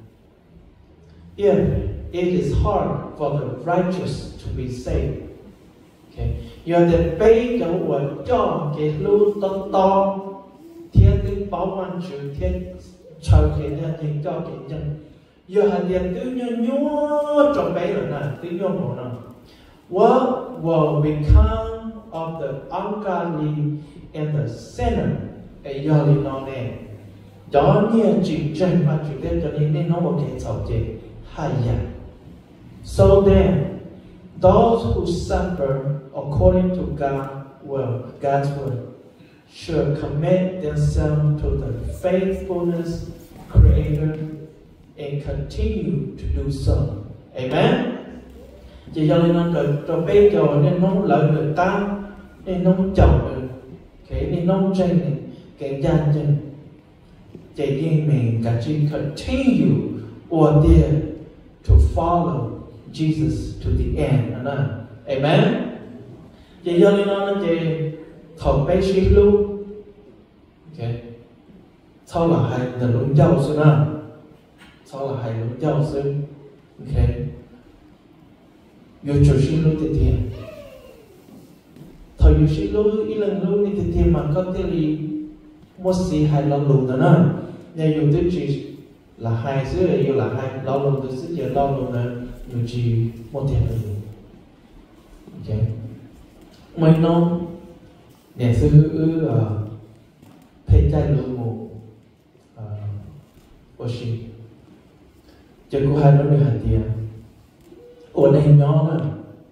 [SPEAKER 1] if it is hard for the righteous to be saved. Okay. Giờ thì bây giờ của cho cái lưu to to thiên tinh bảo quan chủ thiên chờ cái thiên tinh cho cái chân giờ hành tiền cứ như nhúa trong bây rồi nè cứ nhúa một nè what will become of the ungodly and the sinner cái giờ thì nó nè đó như chỉ chân mà chủ tiên cho nên nên nó một cái sầu gì hay vậy so then those who suffer according to God will, God's word should commit themselves to the faithfulness Creator and continue to do so. Amen. Chỉ cho nên nó cho bây giờ nên nó lợi được ta nên nó chồng được cái nên nó tranh này cái gian chân chỉ riêng mình cả chỉ continue or there to follow Jesus to the end. Amen. Chỉ do nên nó chỉ thầu bé xí luôn. Okay. Sau là hai là luôn giàu xưa nè. Sau là hai luôn giàu xưa. Okay. Yêu chủ xí luôn thì tiền. Thầu yêu xí luôn ý lần luôn thì tiền mà có thể là một xí hai lần luôn đó nè. Nên yêu tới chỉ là hai xứ yêu là hai lâu luôn từ xứ giờ lâu luôn nè. Yêu chỉ một tiền luôn. Okay. Mấy nó nhà sư thấy trai lượng một của chị chứ có hai nó được hạt tiền ở đây nhỏ nè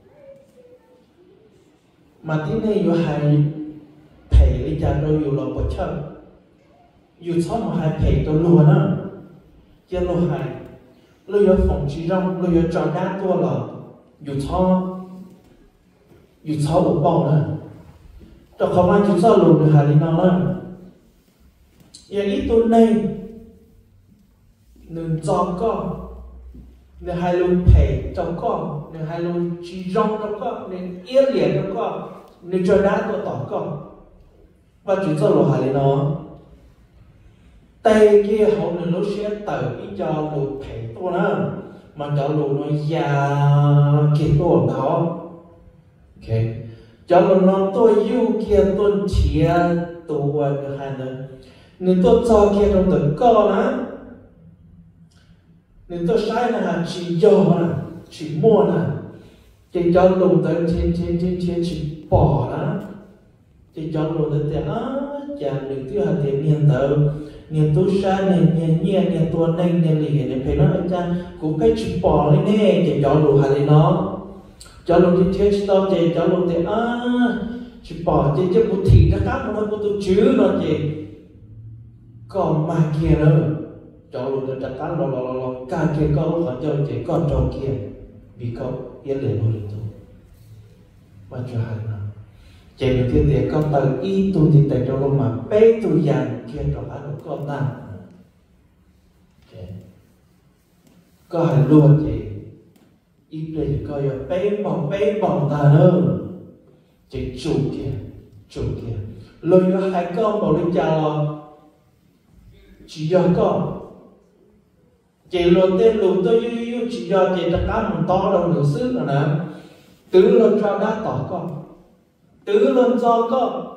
[SPEAKER 1] mà thế này có hai thầy đi cha đôi dù là bớt chân dù xót mà hai thầy tôi luôn á chứ luôn hai lưu ở phòng trí rong lưu ở trò đá tôi là dù xót dù xót một bao nè cho không ai chú sao luôn được hạt đi nào nè giờ ít tuần này nương cho con nương hai luôn thể trong con nương hai luôn chỉ rong trong con nương yên liền trong con nương cho đá tôi tỏ con và chúng tôi lộ hại nó tay kia hậu nương lúc sẽ tự ý cho lụt thể tôi nữa mà cho lụt nó già kia tôi đó ok cho lụt nó tôi yêu kia tôi chia tôi được hai nữa nên tôi cho kia trong tự con á nên tôi sai là chỉ do là chỉ mua là chỉ cho lụt tới trên trên trên trên chỉ bỏ đó chỉ cho lụt tới tiền á chàng được tiêu hạt tiền niên tờ niên tôi sai niên niên niên niên tôi nên niên lì niên phải nói anh cha cũng phải chỉ bỏ lên nè chỉ cho lụt hạt lên nó cho lụt trên trên chỉ tao chỉ cho lụt tiền á chỉ bỏ trên trên một thị ra khác nó có tôi chứ nó chỉ còn mà kia nữa cho lụt được đặt cán lò lò lò lò cả kia có còn cho chỉ còn cho kia vì có yên lệ vô lực tu và cho hai năm chỉ được thiên địa con tàu y tu thì tại cho con mà bé tu dàn kia cho hai đứa con ta có hai luôn thì ít đây coi là bé bỏng bé bỏng ta nữa chỉ chủ kia chủ kia lôi cho hai con bảo lên chào chỉ do con chỉ luôn tên luôn tôi yêu yêu chỉ do chỉ tất cả một to đâu nửa sức nữa nè tứ luôn cho đã tỏ con tứ luôn cho con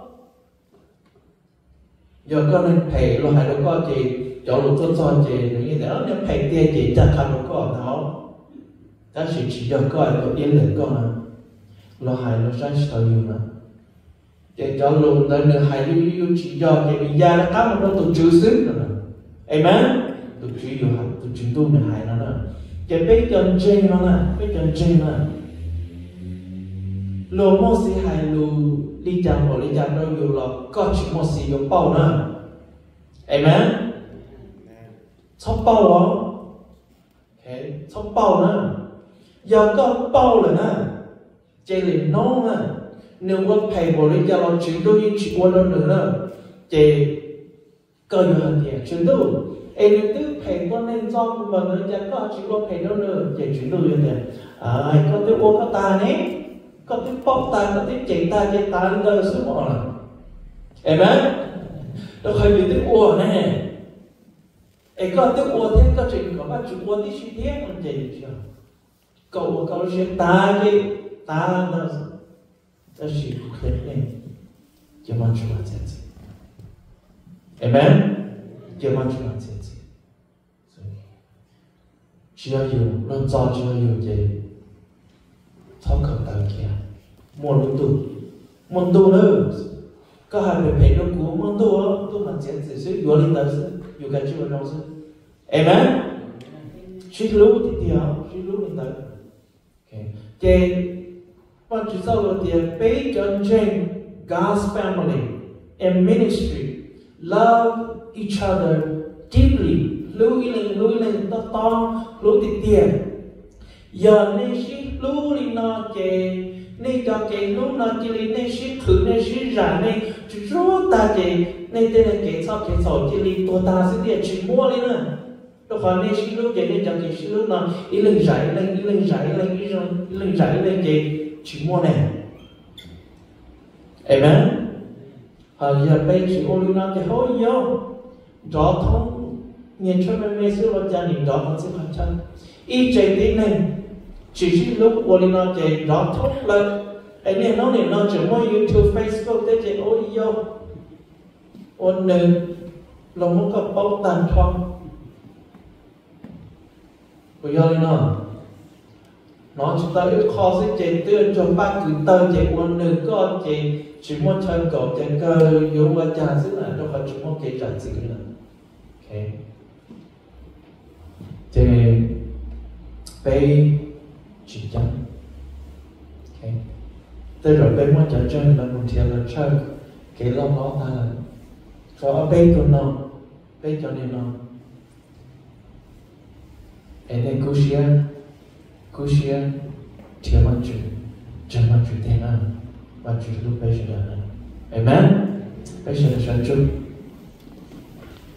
[SPEAKER 1] giờ con nên thầy luôn hai đứa con chỉ cho luôn tôi cho chỉ như thế đó nên thầy tiền chỉ chặt hai đứa con đó ta chỉ chỉ do con có yên lặng con à lo hai lo sai sao yêu mà để cho luôn tới được hai yêu yêu chỉ do cái mình ra nó cá một nó tụt chữ sức rồi amen tụt chữ yêu hạt tụt chữ tu này hai nó nữa cái bé chân trên nó nè bé chân trên nè lô mô sĩ hai lô đi chạm vào đi chạm đâu dù là có chỉ mô sĩ có bao nữa amen xong bao đó okay xong bao nữa giờ có bao rồi nè chơi liền nó nè nếu có thầy vào đi chạm vào chuyện đôi như chuyện qua đâu nữa chơi cơ như hẳn thì chuyện đâu em cứ thầy con nên do mà nó chẳng có chỉ có thầy đâu nữa chơi chuyện đâu như thế à có cái ô có ta nè có cái bóp ta, có cái chạy ta, chạy ta lên đây xuống mọi là amen nó hơi bị tiếng ua nè ấy có tiếng ua thế có chuyện có bác chủ ua tí suy thế còn chạy được chưa cậu cậu sẽ ta cái ta nó ta chỉ khuyết này cho mà chúng ta chết gì amen cho mà chúng ta chết gì chỉ có hiểu nó cho chỉ có hiểu gì thông khẩu tàu kia muốn luôn tu muốn tu nữa có hai người phải đâu cũng muốn tu tu mà chết chỉ sẽ vô linh tới sự vô cái chuyện đâu sự amen suy lú thì tiêu suy lú linh tới ok cái quan trọng sau là thì based on change God's family and ministry love each other deeply lưu ý lên lưu ý lên to to lưu thì tiền giờ nên ship lú đi nó chè nên cho chè lú nó chè đi nên ship thử nên ship giả nên chú chú ta chè nên tên là chè sau chè sầu chè đi tôi ta sẽ tiền chỉ mua đi nữa tôi còn nên ship lú chè nên cho chè ship lú nó ý lần giải lên ý lần giải lên ý lần giải lên chè chỉ mua này amen giờ giờ bây chỉ ô lưu nó chè hối vô rõ thông nhìn cho mấy mấy xíu lo cha nhìn rõ nó sẽ hoàn chân ý chè tiếng này chỉ khi lúc qua đi nó chạy rõ thốt lên anh em nói này nó chỉ mua YouTube Facebook để chạy audio ôn nền lòng muốn có bao tàn không bây giờ đi nó nó chúng ta ít khó sẽ chạy tương cho ba cứ tơ chạy ôn nền có chạy chỉ muốn chân cậu chạy cơ yếu qua trà xứ là đâu phải chỉ muốn chạy trà xứ nữa ok chạy bây chỉ chắn, ok. Tới rồi bên ngoài chợ chơi là một thiệt là chơi, cái lòng nó ta là, cho ở bên tụi nó, bên cho nên nó, em đây cố xia, cố xia, thiệt mà chịu, chẳng mà chịu tiền à, và chịu lúc bây giờ là, amen, bây giờ là sao chúc.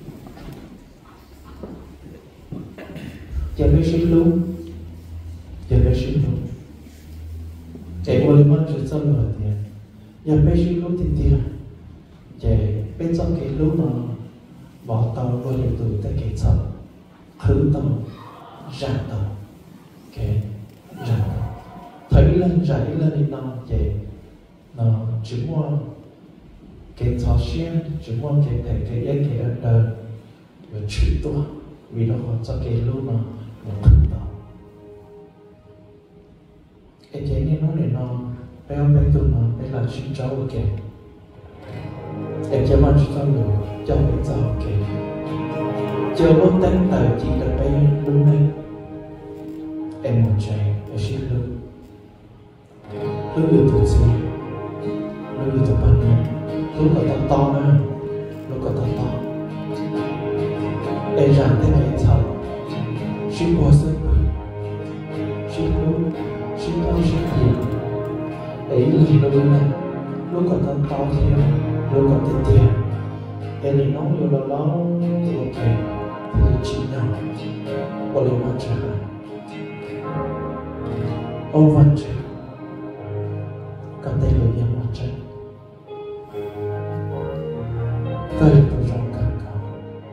[SPEAKER 1] giờ bé xí luôn giờ bé xí luôn cái ô liman chỉ cho lời tiền giờ bé xí luôn thì tiền về bên trong cái lúc nó bỏ tàu vô liều tù tới cái sập khứ tàu rạng tàu cái rạng tàu thấy lên rải lên đi nó về nó chỉ muốn cái thọ xuyên chỉ muốn cái cái cái cái cái ở đời và chịu tốt vì đó họ cho cái lúc nó một khứ tàu cái chế này nó để nó béo béo tụi nó để là chuyên cháu ok em chỉ mong chúng ta được cho cái giàu kể chưa có tính tờ chỉ được bay lúc này em một trẻ ở xí lưu lưu lưu tụi gì lưu lưu tụi bạn này lưu có tao to nữa lưu có tao to em rằng thế này sao xí qua sức xí lưu xí tao xí tiền ấy lưu lưu này lưu có tao to theo lưu có tiền tiền em đi nóng vô là nó ok thì chỉ nhau có lý mà chưa ô văn chưa cả tay lưỡi em mà chưa cây tôi rong càng cao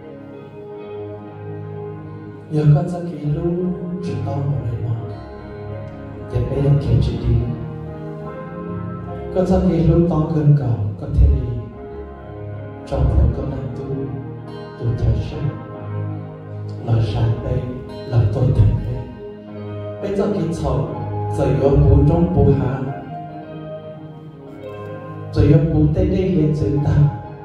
[SPEAKER 1] giờ con ra kỳ lúc chỉ tao một lời mà giờ bây giờ kể chỉ đi con ra kỳ lúc tao cơn cao con thế đi trong phần con năng tu tu trời sinh là sáng đây là tôi thành đây bây giờ cái sầu rồi ở bù trong bù hạ rồi ở bù tây đây hiện sự ta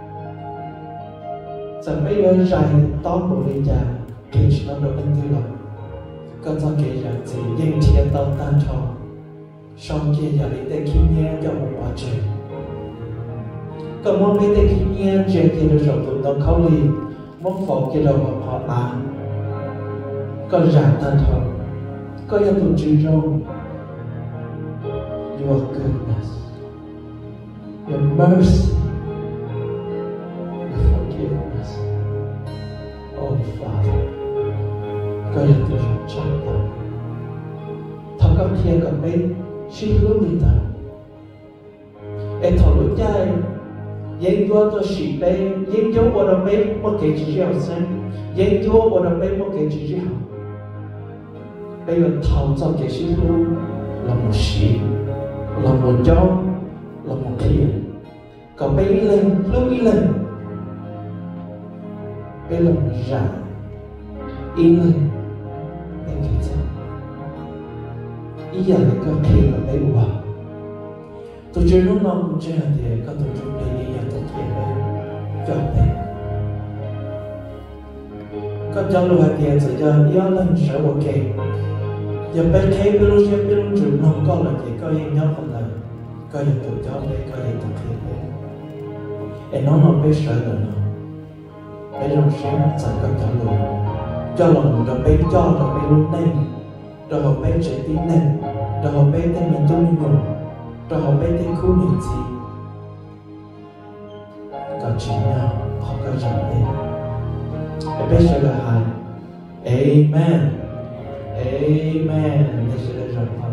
[SPEAKER 1] rồi bây giờ dài to bộ lý già khi nó được anh tư lòng con cho kể rằng gì nhưng thiên tao tan trò sau kia giờ lý tây khi nghe cho một quá trình còn mong biết tới khi nghe chuyện kia được rồi tụi nó khâu lì mong phổ kia đâu mà họ bán còn rạng tan thở có những tụi chữ rong your goodness your mercy your forgiveness oh Father có những tụi rong trong ta thằng cấp kia cầm bên xin lỗi mình ta em thằng lỗi trai yên chúa tôi sĩ bê yên chúa của nó bê một cái chỉ riêng sinh yên chúa của nó bê một cái chỉ riêng bây giờ thầu cho cái sĩ lưu là một sĩ là một cháu là một thiền còn bê lên lưu ý lên bê là một rạng ý lên bê cái sao ý giờ là có thiền là bê vào tôi chơi lúc nào cũng chơi thì các tôi chung đây đi nhà tôi thiền đấy cho đấy các cháu lúc hạt tiền sẽ cho yếu lên sẽ ok giờ bé thấy bé lúc xem bé lúc chụp không có là thì có yên nhau phần lời có yên tụi cháu đấy có yên thực hiện đấy em nói nó bé sợ rồi nó bé trong sáng dành các cháu luôn cho lòng rồi bé cho rồi bé lúc này rồi họ bé chạy tiếng này rồi họ bé tên mình tôi ngồi rồi họ bé tên khu mình gì còn chỉ nhau họ có rằng đây em bé sẽ là hài amen amen đây sẽ là rằng